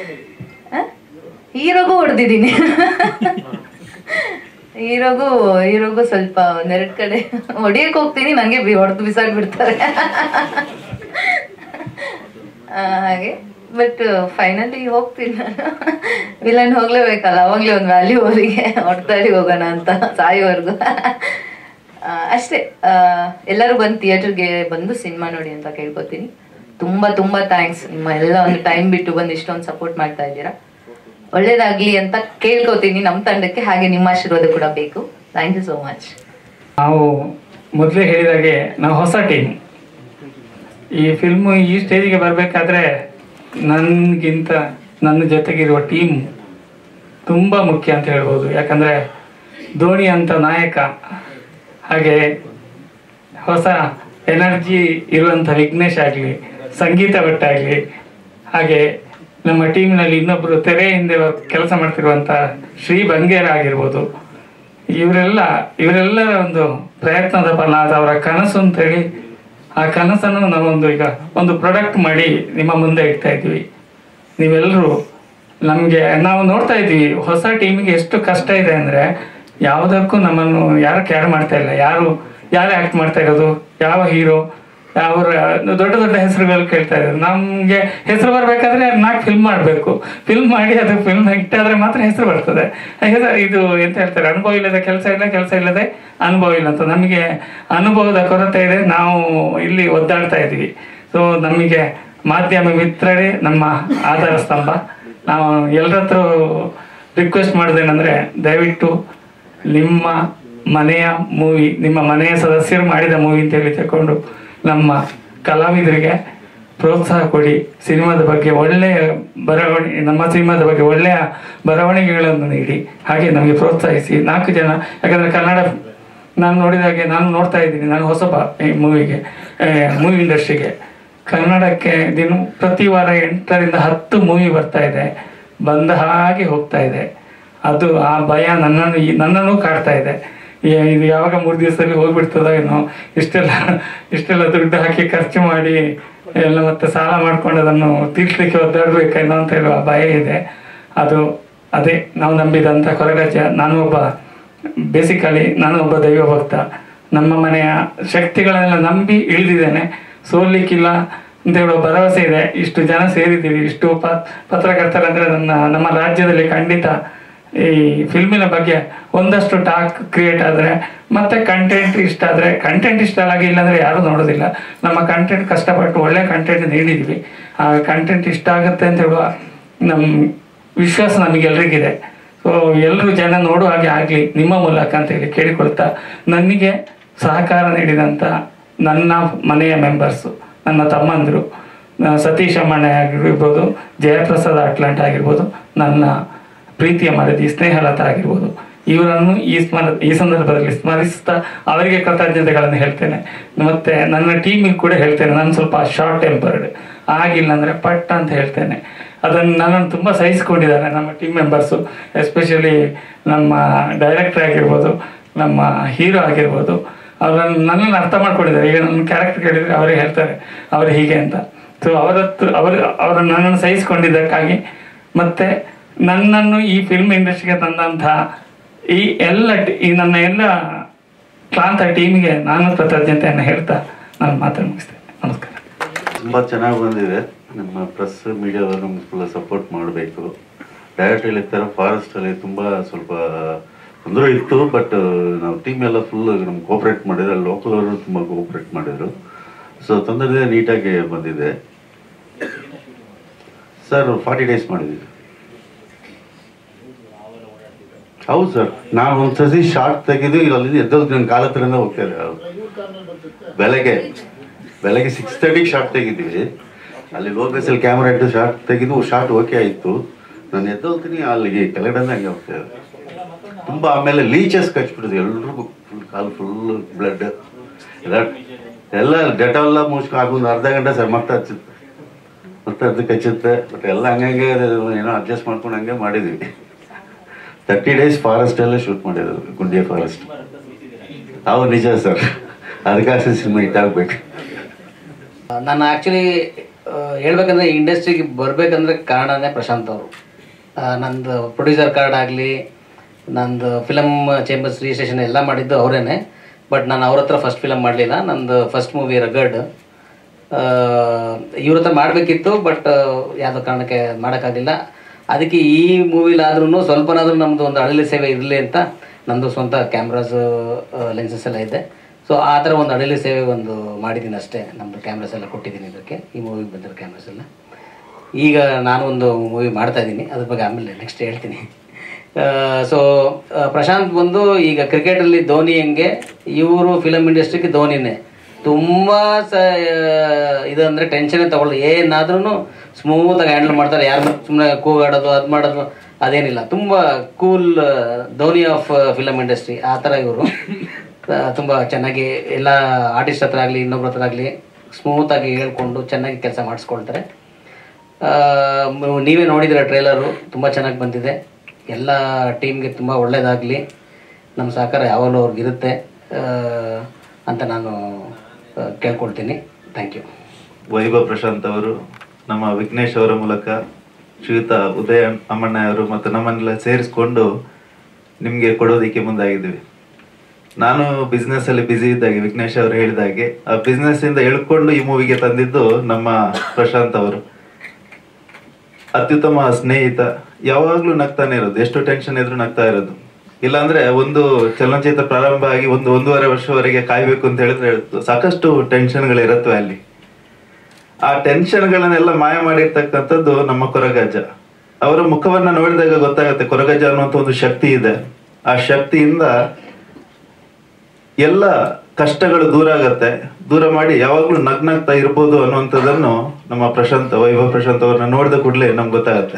ಹೀರೋಗೂ ಹೊಡೆದಿದ್ದೀನಿ ಹೀರೋಗೂ ಸ್ವಲ್ಪ 2 ಕಡೆ ಹೊಡಿಯಕ್ ಹೋಗ್ತೀನಿ, ನಂಗೆ ಹೊಡೆದು ಬಿಸಾಡ್ಬಿಡ್ತಾರೆ ಹಾಗೆ. ಬಟ್ ಫೈನಲಿ ಹೋಗ್ತೀನಿ ನಾನು. ವಿಲನ್ ಹೋಗ್ಲೇಬೇಕಲ್ಲ, ಅವಾಗ್ಲೇ ಒಂದು ವ್ಯಾಲ್ಯೂ ಅವರಿಗೆ, ಹೊಡೆದಾಡಿ ಹೋಗೋಣ ಅಂತ ಸಾಯೋವರೆಗೂ ಅಷ್ಟೇ. ಎಲ್ಲರೂ ಬಂದು ಥಿಯೇಟರ್ಗೆ ಬಂದು ಸಿನಿಮಾ ನೋಡಿ ಅಂತ ಕೇಳ್ಕೊತೀನಿ. ತುಂಬಾ ತುಂಬಾ ಥ್ಯಾಂಕ್ಸ್, ನಿಮ್ಮ ಎಲ್ಲ ಒಂದು ಟೈಮ್ ಬಿಟ್ಟು ಬಂದು ಇಷ್ಟೊಂದು ಸಪೋರ್ಟ್ ಮಾಡ್ತಾ ಇದ್ದೀರಾ. ಒಳ್ಳೇದಾಗ್ಲಿ ಅಂತ ಕೇಳ್ಕೊತೀನಿ ನಮ್ಮ ತಂಡಕ್ಕೆ, ಹಾಗೆ ನಿಮ್ಮ ಆಶೀರ್ವಾದ ಕೂಡ ಬೇಕು. Thank you so much. ನಾವು ಮೊದಲೇ ಹೇಳಿದಾಗೆ ನಾವು ಹೊಸ ಟೀಮ್. ಈ ಫಿಲ್ಮು ಈ ಸ್ಟೇಜಿಗೆ ಬರಬೇಕಾದ್ರೆ ನನಗಿಂತ ನನ್ನ ಜೊತೆಗಿರುವ ಟೀಮ್ ತುಂಬ ಮುಖ್ಯ ಅಂತ ಹೇಳ್ಬೋದು. ಯಾಕಂದರೆ ಧೋನಿ ಅಂತ ನಾಯಕ, ಹಾಗೆ ಹೊಸ ಎನರ್ಜಿ ಇರುವಂಥ ವಿಘ್ನೇಶ್ ಆಗಲಿ, ಸಂಗೀತ ಭಟ್ ಆಗಲಿ, ಹಾಗೆ ನಮ್ಮ ಟೀಮ್ನಲ್ಲಿ ಇನ್ನೊಬ್ಬರು ತೆರೆ ಹಿಂದೆ ಕೆಲಸ ಮಾಡ್ತಿರುವಂಥ ಶ್ರೀ ಬಂಗೇರ ಆಗಿರ್ಬೋದು, ಇವರೆಲ್ಲರ ಒಂದು ಪ್ರಯತ್ನದ ಫಲ, ಅದು ಅವರ ಕನಸು ಅಂತೇಳಿ ಆ ಕನಸನ್ನು ನಾವೊಂದು ಈಗ ಒಂದು ಪ್ರಾಡಕ್ಟ್ ಮಾಡಿ ನಿಮ್ಮ ಮುಂದೆ ಇಡ್ತಾ ಇದ್ವಿ. ನೀವೆಲ್ಲರೂ ನಮಗೆ, ನಾವು ನೋಡ್ತಾ ಇದ್ವಿ ಹೊಸ ಟೀಮಿಗೆ ಎಷ್ಟು ಕಷ್ಟ ಇದೆ ಅಂದರೆ, ಯಾವುದಕ್ಕೂ ನಮ್ಮನ್ನು ಯಾರು ಕೇರ್ ಮಾಡ್ತಾ ಇಲ್ಲ. ಯಾರು ಆ್ಯಕ್ಟ್ ಮಾಡ್ತಾ ಇರೋದು, ಯಾವ ಹೀರೋ, ಅವರ ದೊಡ್ಡ ದೊಡ್ಡ ಹೆಸರುಗಳು ಕೇಳ್ತಾ ಇದ್ದಾರೆ. ನಮಗೆ ಹೆಸರು ಬರಬೇಕಾದ್ರೆ 4 ಫಿಲ್ಮ್ ಮಾಡಬೇಕು, ಫಿಲ್ಮ್ ಮಾಡಿ ಅದು ಫಿಲ್ಮ್ ಹಿಟ್ಟಾದರೆ ಮಾತ್ರ ಹೆಸರು ಬರ್ತದೆ. ಇದು ಎಂತ ಹೇಳ್ತಾರೆ, ಅನುಭವ ಇಲ್ಲದೆ ಕೆಲಸ ಇಲ್ಲ, ಕೆಲಸ ಇಲ್ಲದೆ ಅನುಭವ ಇಲ್ಲ ಅಂತ. ನಮಗೆ ಅನುಭವದ ಕೊರತೆ ಇದೆ, ನಾವು ಇಲ್ಲಿ ಒದ್ದಾಡ್ತಾ ಇದ್ವಿ. ಸೊ ನಮಗೆ ಮಾಧ್ಯಮ ಮಿತ್ರರೇ ನಮ್ಮ ಆಧಾರ ಸ್ತಂಭ. ನಾವು ಎಲ್ಲರ ಹತ್ರ ರಿಕ್ವೆಸ್ಟ್ ಮಾಡೋದೇನೆಂದರೆ, ದಯವಿಟ್ಟು ನಿಮ್ಮ ಮನೆಯ ಮೂವಿ, ನಿಮ್ಮ ಮನೆಯ ಸದಸ್ಯರು ಮಾಡಿದ ಮೂವಿ ಅಂತೇಳಿ ತಗೊಂಡು ನಮ್ಮ ಕಲಾವಿದರಿಗೆ ಪ್ರೋತ್ಸಾಹ ಕೊಡಿ. ಸಿನಿಮಾದ ಬಗ್ಗೆ ಒಳ್ಳೆಯ ಬರವಣಿಗೆ, ನಮ್ಮ ಸಿನಿಮಾದ ಬಗ್ಗೆ ಒಳ್ಳೆಯ ಬರವಣಿಗೆಗಳನ್ನು ನೀಡಿ, ಹಾಗೆ ನಮಗೆ ಪ್ರೋತ್ಸಾಹಿಸಿ. 4 ಜನ, ಯಾಕಂದರೆ ಕನ್ನಡ ನಾನು ನೋಡಿದಾಗೆ, ನಾನು ನೋಡ್ತಾ ಇದ್ದೀನಿ, ನಾನು ಹೊಸಬ ಈ ಮೂವಿ ಇಂಡಸ್ಟ್ರಿಗೆ. ಕನ್ನಡಕ್ಕೆ ಪ್ರತಿ ವಾರ 8ರಿಂದ 10 ಮೂವಿ ಬರ್ತಾ ಇದೆ, ಬಂದ ಹಾಗೆ ಹೋಗ್ತಾ ಇದೆ. ಅದು ಆ ಭಯ ನನ್ನನ್ನು ಕಾಡ್ತಾ ಇದೆ. ಇದು ಯಾವಾಗ 3 ದಿವಸದಲ್ಲಿ ಹೋಗ್ಬಿಡ್ತದೋ ಏನೋ, ಇಷ್ಟೆಲ್ಲ ದುಡ್ಡು ಹಾಕಿ ಖರ್ಚು ಮಾಡಿ ಎಲ್ಲ ಮತ್ತೆ ಸಾಲ ಮಾಡ್ಕೊಂಡು ಅದನ್ನು ತೀರ್ಸ್ಲಿಕ್ಕೆ ಒದ್ದಾಡ್ಬೇಕೇನೋ ಅಂತ ಹೇಳುವ ಭಯ ಇದೆ. ಅದೇ ನಾವು ನಂಬಿದಂಥ ಕೊರಗಜ್ಜ. ನಾನು ಒಬ್ಬ ದೈವ ಭಕ್ತ. ನಮ್ಮ ಮನೆಯ ಶಕ್ತಿಗಳನ್ನೆಲ್ಲ ನಂಬಿ ಇಳಿದಿದ್ದೇನೆ, ಸೋಲಿಕ್ಕಿಲ್ಲ ಅಂತ ಹೇಳುವ ಭರವಸೆ ಇದೆ. ಇಷ್ಟು ಜನ ಸೇರಿದ್ದೀವಿ, ಇಷ್ಟು ಪತ್ರಕರ್ತರಂದ್ರೆ ನಮ್ಮ ರಾಜ್ಯದಲ್ಲಿ ಖಂಡಿತ ಈ ಫಿಲ್ಮಿನ ಬಗ್ಗೆ ಒಂದಷ್ಟು ಟಾಕ್ ಕ್ರಿಯೇಟ್ ಆದರೆ, ಮತ್ತೆ ಕಂಟೆಂಟ್ ಇಷ್ಟ ಆದರೆ, ಕಂಟೆಂಟ್ ಇಷ್ಟ ಆಗಿಲ್ಲ ಅಂದರೆ ಯಾರೂ ನೋಡೋದಿಲ್ಲ. ನಮ್ಮ ಕಂಟೆಂಟ್ ಕಷ್ಟಪಟ್ಟು ಒಳ್ಳೆ ಕಂಟೆಂಟ್ ನೀಡಿದ್ವಿ, ಆ ಕಂಟೆಂಟ್ ಇಷ್ಟ ಆಗುತ್ತೆ ಅಂತ ಹೇಳುವ ನಮ್ಮ ವಿಶ್ವಾಸ ನಮಗೆಲ್ರಿಗಿದೆ. ಸೊ ಎಲ್ಲರೂ ಜನ ನೋಡುವ ಹಾಗೆ ಆಗಲಿ ನಿಮ್ಮ ಮೂಲಕ ಅಂತೇಳಿ ಕೇಳಿಕೊಳ್ತಾ, ನನಗೆ ಸಹಕಾರ ನೀಡಿದಂಥ ನನ್ನ ಮನೆಯ ಮೆಂಬರ್ಸು, ನನ್ನ ತಮ್ಮಂದರು ಸತೀಶ್ ಅಮ್ಮಣ್ಣ ಆಗಿರ್ಬೋದು, ಜಯಪ್ರಸಾದ್ ಅಟ್ಲಾಂಟ್ ಆಗಿರ್ಬೋದು, ನನ್ನ ಪ್ರೀತಿಯ ಮಡದಿ ಸ್ನೇಹಲತಾ ಆಗಿರ್ಬೋದು, ಇವರನ್ನು ಈ ಸಂದರ್ಭದಲ್ಲಿ ಸ್ಮರಿಸ್ತಾ ಅವರಿಗೆ ಕೃತಜ್ಞತೆಗಳನ್ನು ಹೇಳ್ತೇನೆ. ಮತ್ತೆ ನನ್ನ ಟೀಮಿಗೆ ಕೂಡ ಹೇಳ್ತೇನೆ, ನಾನು ಸ್ವಲ್ಪ ಶಾರ್ಟ್ ಟೆಂಪರ್ಡ್, ಆಗಿಲ್ಲ ಅಂದರೆ ಪಟ್ ಅಂತ ಹೇಳ್ತೇನೆ. ಅದನ್ನು ನನ್ನನ್ನು ತುಂಬ ಸಹಿಸ್ಕೊಂಡಿದ್ದಾರೆ ನಮ್ಮ ಟೀಮ್ ಮೆಂಬರ್ಸು, ಎಸ್ಪೆಷಲಿ ನಮ್ಮ ಡೈರೆಕ್ಟರ್ ಆಗಿರ್ಬೋದು, ನಮ್ಮ ಹೀರೋ ಆಗಿರ್ಬೋದು. ಅವರನ್ನು ನನ್ನನ್ನು ಅರ್ಥ ಮಾಡ್ಕೊಂಡಿದ್ದಾರೆ. ಈಗ ನನ್ನ ಕ್ಯಾರೆಕ್ಟರ್ ಕೇಳಿದರೆ ಅವರೇ ಹೇಳ್ತಾರೆ ಅವರು ಹೀಗೆ ಅಂತ. ಸೊ ಅವರು ನನ್ನನ್ನು ಸಹಿಸ್ಕೊಂಡಿದ್ದಕ್ಕಾಗಿ ಮತ್ತು ನನ್ನನ್ನು ಈ ಫಿಲ್ಮ್ ಇಂಡಸ್ಟ್ರಿಗೆ ತಂದಂಥ ಈ ನನ್ನ ಎಲ್ಲ ಕ್ಲಾಂತ ಟೀಮಿಗೆ ನಾನು ಕೃತಜ್ಞತೆಯನ್ನು ಹೇಳ್ತಾ ನಾನು ಮಾತನ್ನು ಮುಗಿಸ್ತೇನೆ. ನಮಸ್ಕಾರ. ತುಂಬ ಚೆನ್ನಾಗಿ ಬಂದಿದೆ. ನಮ್ಮ ಪ್ರೆಸ್ ಮೀಡಿಯಾವರು ನಮ್ಗೆ ಫುಲ್ ಸಪೋರ್ಟ್ ಮಾಡಬೇಕು. ಡೈರೆಕ್ಟ್ ಹೇಳಿರ್ತಾರೆ ಫಾರೆಸ್ಟಲ್ಲಿ ತುಂಬ ಸ್ವಲ್ಪ ತೊಂದರೆ ಇತ್ತು, ಬಟ್ ನಾವು ಟೀಮ್ ಎಲ್ಲ ಫುಲ್ ನಮ್ಗೆ ಕೋಪ್ರೇಟ್ ಮಾಡಿದ್ರು. ಅಲ್ಲಿ ಲೋಕಲ್ ಅವರು ತುಂಬ ಕೋಪ್ರೇಟ್ ಮಾಡಿದರು. ಸೊ ತೊಂದರೆ ನೀಟಾಗಿ ಬಂದಿದೆ. ಸರ್ 40 days ಮಾಡಿದ್ದೀವಿ. ಹೌದು ಸರ್, ನಾನು ಒಂದ್ಸತಿ ಶಾರ್ಟ್ ತೆಗೆದು ಇಲ್ಲಿ ಎದ್ದೋದು ನನ್ನ ಕಾಲ ಹತ್ರನೇ ಹೋಗ್ತಾ ಇದೆ. ಬೆಳಗ್ಗೆ 6:30 ಶಾರ್ಟ್ ತೆಗಿದ್ದೀವಿ. ಅಲ್ಲಿ ಲೋಕೇಶಲ್ಲಿ ಕ್ಯಾಮ್ರಾ ಇಟ್ಟು ಶಾರ್ಟ್ ತೆಗೆದು ಶಾರ್ಟ್ ಓಕೆ ಆಯಿತು. ನಾನು ಎದ್ದೋಗ್ತೀನಿ, ಅಲ್ಲಿಗೆ ಕೆಳಗಡೆ ಹಂಗೆ ಹೋಗ್ತಾ ಇದೆ ತುಂಬ. ಆಮೇಲೆ ಲೀಚಸ್ ಕಚ್ಬಿಟ್ಟಿದೆ ಎಲ್ರಿಗೂ, ಫುಲ್ ಕಾಲು ಫುಲ್ ಬ್ಲಡ್ ಎಲ್ಲ ಡೆಟಾಲ್ಲ ಮುಚ್ಕೊಂಡು ಆಗೊಂದು ಅರ್ಧ ಗಂಟೆ ಸರ್ ಮತ್ತೆ ಹಚ್ಚುತ್ತೆ, ಮತ್ತೆ ಅದಕ್ಕೆ ಹಚ್ಚುತ್ತೆ. ಬಟ್ ಎಲ್ಲ ಹಂಗೆ ಏನೋ ಅಡ್ಜಸ್ಟ್ ಮಾಡ್ಕೊಂಡು ಹಂಗೆ ಮಾಡಿದ್ವಿ. 30 days ಫಾರೆಸ್ಟಲ್ಲೇ ಶೂಟ್ ಮಾಡಿದ್ರು, ಗುಂಡಿಯ ಫಾರೆಸ್ಟ್. ಹೌದು ನಿಜ ಸರ್, ಅದಕ್ಕಾಗಿ ಸಿನಿಮಾ ಇಟ್ಟಾಗಬೇಕು. ನಾನು ಆ್ಯಕ್ಚುಲಿ ಹೇಳ್ಬೇಕಂದ್ರೆ ಇಂಡಸ್ಟ್ರಿಗೆ ಬರಬೇಕಂದ್ರೆ ಕಾರಣನೇ ಪ್ರಶಾಂತ್ ಅವರು. ನಂದು ಪ್ರೊಡ್ಯೂಸರ್ ಕಾರ್ಡ್ ಆಗಲಿ, ನಂದು ಫಿಲಮ್ ಚೇಂಬರ್ಸ್ ರಿಜಿಸ್ಟ್ರೇಷನ್ ಎಲ್ಲ ಮಾಡಿದ್ದು ಅವರೇನೆ. ಬಟ್ ನಾನು ಅವ್ರ ಹತ್ರ ಫಸ್ಟ್ ಫಿಲಮ್ ಮಾಡಲಿಲ್ಲ. ನಂದು ಫಸ್ಟ್ ಮೂವಿ ರಗಡ್ ಇವ್ರ ಹತ್ರ ಮಾಡಬೇಕಿತ್ತು, ಬಟ್ ಯಾವುದೋ ಕಾರಣಕ್ಕೆ ಮಾಡೋಕ್ಕಾಗಲಿಲ್ಲ. ಅದಕ್ಕೆ ಈ ಮೂವಿಲಾದ್ರೂ ಸ್ವಲ್ಪನಾದ್ರೂ ನಮ್ಮದು ಒಂದು ಅಳಲಿ ಸೇವೆ ಇರಲಿ ಅಂತ ನಂದು ಸ್ವಂತ ಕ್ಯಾಮ್ರಾಸ್ ಲೆನ್ಸಸ್ ಎಲ್ಲ ಇದೆ. ಸೊ ಆ ಥರ ಒಂದು ಅಳಲಿ ಸೇವೆ ಒಂದು ಮಾಡಿದ್ದೀನಿ ಅಷ್ಟೇ. ನಮ್ಮದು ಕ್ಯಾಮ್ರಾಸ್ ಎಲ್ಲ ಕೊಟ್ಟಿದ್ದೀನಿ ಇದಕ್ಕೆ, ಈ ಮೂವಿಗೆ ಬಂದಿರೋ ಕ್ಯಾಮ್ರಾಸ್ ಎಲ್ಲ. ಈಗ ನಾನು ಒಂದು ಮೂವಿ ಮಾಡ್ತಾಯಿದ್ದೀನಿ, ಅದ್ರ ಬಗ್ಗೆ ಆಮೇಲೆ ನೆಕ್ಸ್ಟ್ ಹೇಳ್ತೀನಿ. ಸೊ ಪ್ರಶಾಂತ್ ಬಂದು ಈಗ ಕ್ರಿಕೆಟಲ್ಲಿ ಧೋನಿ ಹೆಂಗೆ, ಇವರು ಫಿಲಮ್ ಇಂಡಸ್ಟ್ರಿಗೆ ಧೋನಿನೇ. ತುಂಬ ಇದು ಅಂದರೆ ಟೆನ್ಷನ್ನೇ ತಗೊಳ್ಳೋದು, ಏನಾದ್ರೂ ಸ್ಮೂತಾಗಿ ಹ್ಯಾಂಡಲ್ ಮಾಡ್ತಾರೆ. ಯಾರು ಸುಮ್ಮನೆ ಕೂಗಾಡೋದು ಅದು ಮಾಡೋದು ಅದೇನಿಲ್ಲ. ತುಂಬ cool Dhoni of film industry ಆ ಥರ ಇವರು. ತುಂಬ ಚೆನ್ನಾಗಿ ಎಲ್ಲ ಆರ್ಟಿಸ್ಟ್ ಹತ್ರ ಆಗಲಿ ಇನ್ನೊಬ್ರ ಹತ್ರ ಆಗಲಿ ಸ್ಮೂತಾಗಿ ಹೇಳ್ಕೊಂಡು ಚೆನ್ನಾಗಿ ಕೆಲಸ ಮಾಡಿಸ್ಕೊಳ್ತಾರೆ. ನೀವೇ ನೋಡಿದಿರ ಟ್ರೇಲರು, ತುಂಬ ಚೆನ್ನಾಗಿ ಬಂದಿದೆ. ಎಲ್ಲ ಟೀಮ್ಗೆ ತುಂಬ ಒಳ್ಳೆಯದಾಗಲಿ, ನಮ್ಮ ಸಹಕಾರ ಯಾವಾಗಲೂ ಅವ್ರಿಗಿರುತ್ತೆ ಅಂತ ನಾನು ಕೇಳ್ಕೊಳ್ತೀನಿ. Thank you. ವೈಭವ್ ಪ್ರಶಾಂತ್ ಅವರು ನಮ್ಮ ವಿಘ್ನೇಶ್ ಅವರ ಮೂಲಕ ಶ್ರೀಯುತ ಉದಯ ಅಮ್ಮಣ್ಣ ಅವರು ಮತ್ತು ನಮ್ಮನ್ನೆಲ್ಲ ಸೇರಿಸ್ಕೊಂಡು ನಿಮಗೆ ಕೊಡೋದಕ್ಕೆ ಮುಂದಾಗಿದ್ದೀವಿ. ನಾನು ಬಿಸ್ನೆಸ್ಸಲ್ಲಿ ಬ್ಯುಸಿ ಇದ್ದಾಗೆ ವಿಘ್ನೇಶ್ ಅವರು ಹೇಳಿದಾಗೆ ಆ ಬಿಸ್ನೆಸ್ಸಿಂದ ಎಳ್ಕೊಂಡು ಈ ಮೂವಿಗೆ ತಂದಿದ್ದು ನಮ್ಮ ಪ್ರಶಾಂತ್ ಅವರು. ಅತ್ಯುತ್ತಮ ಸ್ನೇಹಿತ, ಯಾವಾಗಲೂ ನಗ್ತಾನೆ ಇರೋದು, ಎಷ್ಟು ಟೆನ್ಷನ್ ಇದ್ರೂ ನಗ್ತಾ ಇರೋದು. ಇಲ್ಲಾಂದ್ರೆ ಒಂದು ಚಲನಚಿತ್ರ ಪ್ರಾರಂಭ ಆಗಿ 1.5 ವರ್ಷವರೆಗೆ ಕಾಯ್ಬೇಕು ಅಂತ ಹೇಳಿದ್ರೆ ಸಾಕಷ್ಟು ಟೆನ್ಷನ್ಗಳಿರುತ್ತವೆ ಅಲ್ಲಿ. ಆ ಟೆನ್ಷನ್ಗಳನ್ನೆಲ್ಲ ಮಾಯ ಮಾಡಿರ್ತಕ್ಕಂಥದ್ದು ನಮ್ಮ ಕೊರಗಜ್ಜ. ಅವರ ಮುಖವನ್ನ ನೋಡಿದಾಗ ಗೊತ್ತಾಗತ್ತೆ ಕೊರಗಜ್ಜ ಅನ್ನುವಂಥ ಒಂದು ಶಕ್ತಿ ಇದೆ. ಆ ಶಕ್ತಿಯಿಂದ ಎಲ್ಲ ಕಷ್ಟಗಳು ದೂರ ಆಗತ್ತೆ. ದೂರ ಮಾಡಿ ಯಾವಾಗ್ಲೂ ನಗ್ನಾಗ್ತಾ ಇರ್ಬೋದು ಅನ್ನುವಂಥದ್ದನ್ನು ನಮ್ಮ ವೈಭವ್ ಪ್ರಶಾಂತ್ ಅವ್ರನ್ನ ನೋಡಿದ ಕೂಡಲೇ ನಮ್ಗೆ ಗೊತ್ತಾಗತ್ತೆ.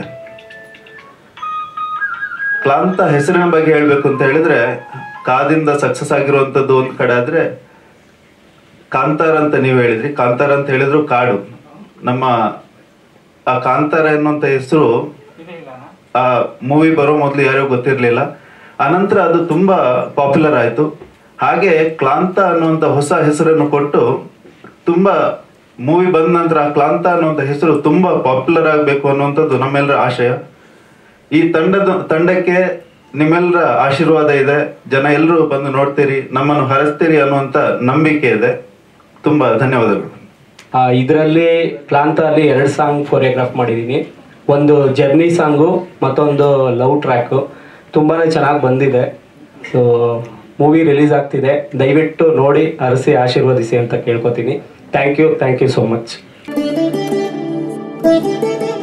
ಕ್ಲಾಂತ ಹೆಸರಿನ ಬಗ್ಗೆ ಹೇಳ್ಬೇಕು ಅಂತ ಹೇಳಿದ್ರೆ ಕಾದಿಂದ ಸಕ್ಸಸ್ ಆಗಿರುವಂತದ್ದು ಒಂದ್ ಕಡೆ ಆದ್ರೆ, ಕಾಂತಾರ ಅಂತ ನೀವು ಹೇಳಿದ್ರಿ, ಕಾಂತಾರ ಅಂತ ಹೇಳಿದ್ರು ಕಾಡು. ನಮ್ಮ ಆ ಕಾಂತಾರ ಎನ್ನುವಂತ ಹೆಸರು ಆ ಮೂವಿ ಬರೋ ಮೊದಲು ಯಾರಿಗೂ ಗೊತ್ತಿರ್ಲಿಲ್ಲ. ಆನಂತರ ಅದು ತುಂಬಾ ಪಾಪ್ಯುಲರ್ ಆಯ್ತು. ಹಾಗೆ ಕ್ಲಾಂತ ಅನ್ನುವಂತ ಹೊಸ ಹೆಸರನ್ನು ಕೊಟ್ಟು ತುಂಬಾ ಮೂವಿ ಬಂದ ನಂತರ ಆ ಕ್ಲಾಂತ ಅನ್ನುವಂತ ಹೆಸರು ತುಂಬಾ ಪಾಪ್ಯುಲರ್ ಆಗ್ಬೇಕು ಅನ್ನುವಂಥದ್ದು ನಮ್ಮೆಲ್ಲರ ಆಶಯ. ಈ ತಂಡಕ್ಕೆ ನಿಮ್ಮೆಲ್ಲರ ಆಶೀರ್ವಾದ ಇದೆ. ಜನ ಎಲ್ಲರೂ ಬಂದು ನೋಡ್ತೀರಿ, ನಮ್ಮನ್ನು ಹರಸ್ತೀರಿ ಅನ್ನುವಂತ ನಂಬಿಕೆ ಇದೆ. ತುಂಬಾ ಧನ್ಯವಾದಗಳು. ಇದರಲ್ಲಿ ಕ್ಲಾಂತ ಅಲ್ಲಿ 2 ಸಾಂಗ್ ಕೊರಿಯೋಗ್ರಾಫ್ ಮಾಡಿದ್ದೀನಿ. ಒಂದು ಜರ್ನಿ ಸಾಂಗು, ಮತ್ತೊಂದು ಲವ್ ಟ್ರ್ಯಾಕು. ತುಂಬಾ ಚೆನ್ನಾಗಿ ಬಂದಿದೆ. ಸೊ ಮೂವಿ ರಿಲೀಸ್ ಆಗ್ತಿದೆ, ದಯವಿಟ್ಟು ನೋಡಿ ಹರಸಿ ಆಶೀರ್ವದಿಸಿ ಅಂತ ಕೇಳ್ಕೊತೀನಿ. Thank you so much.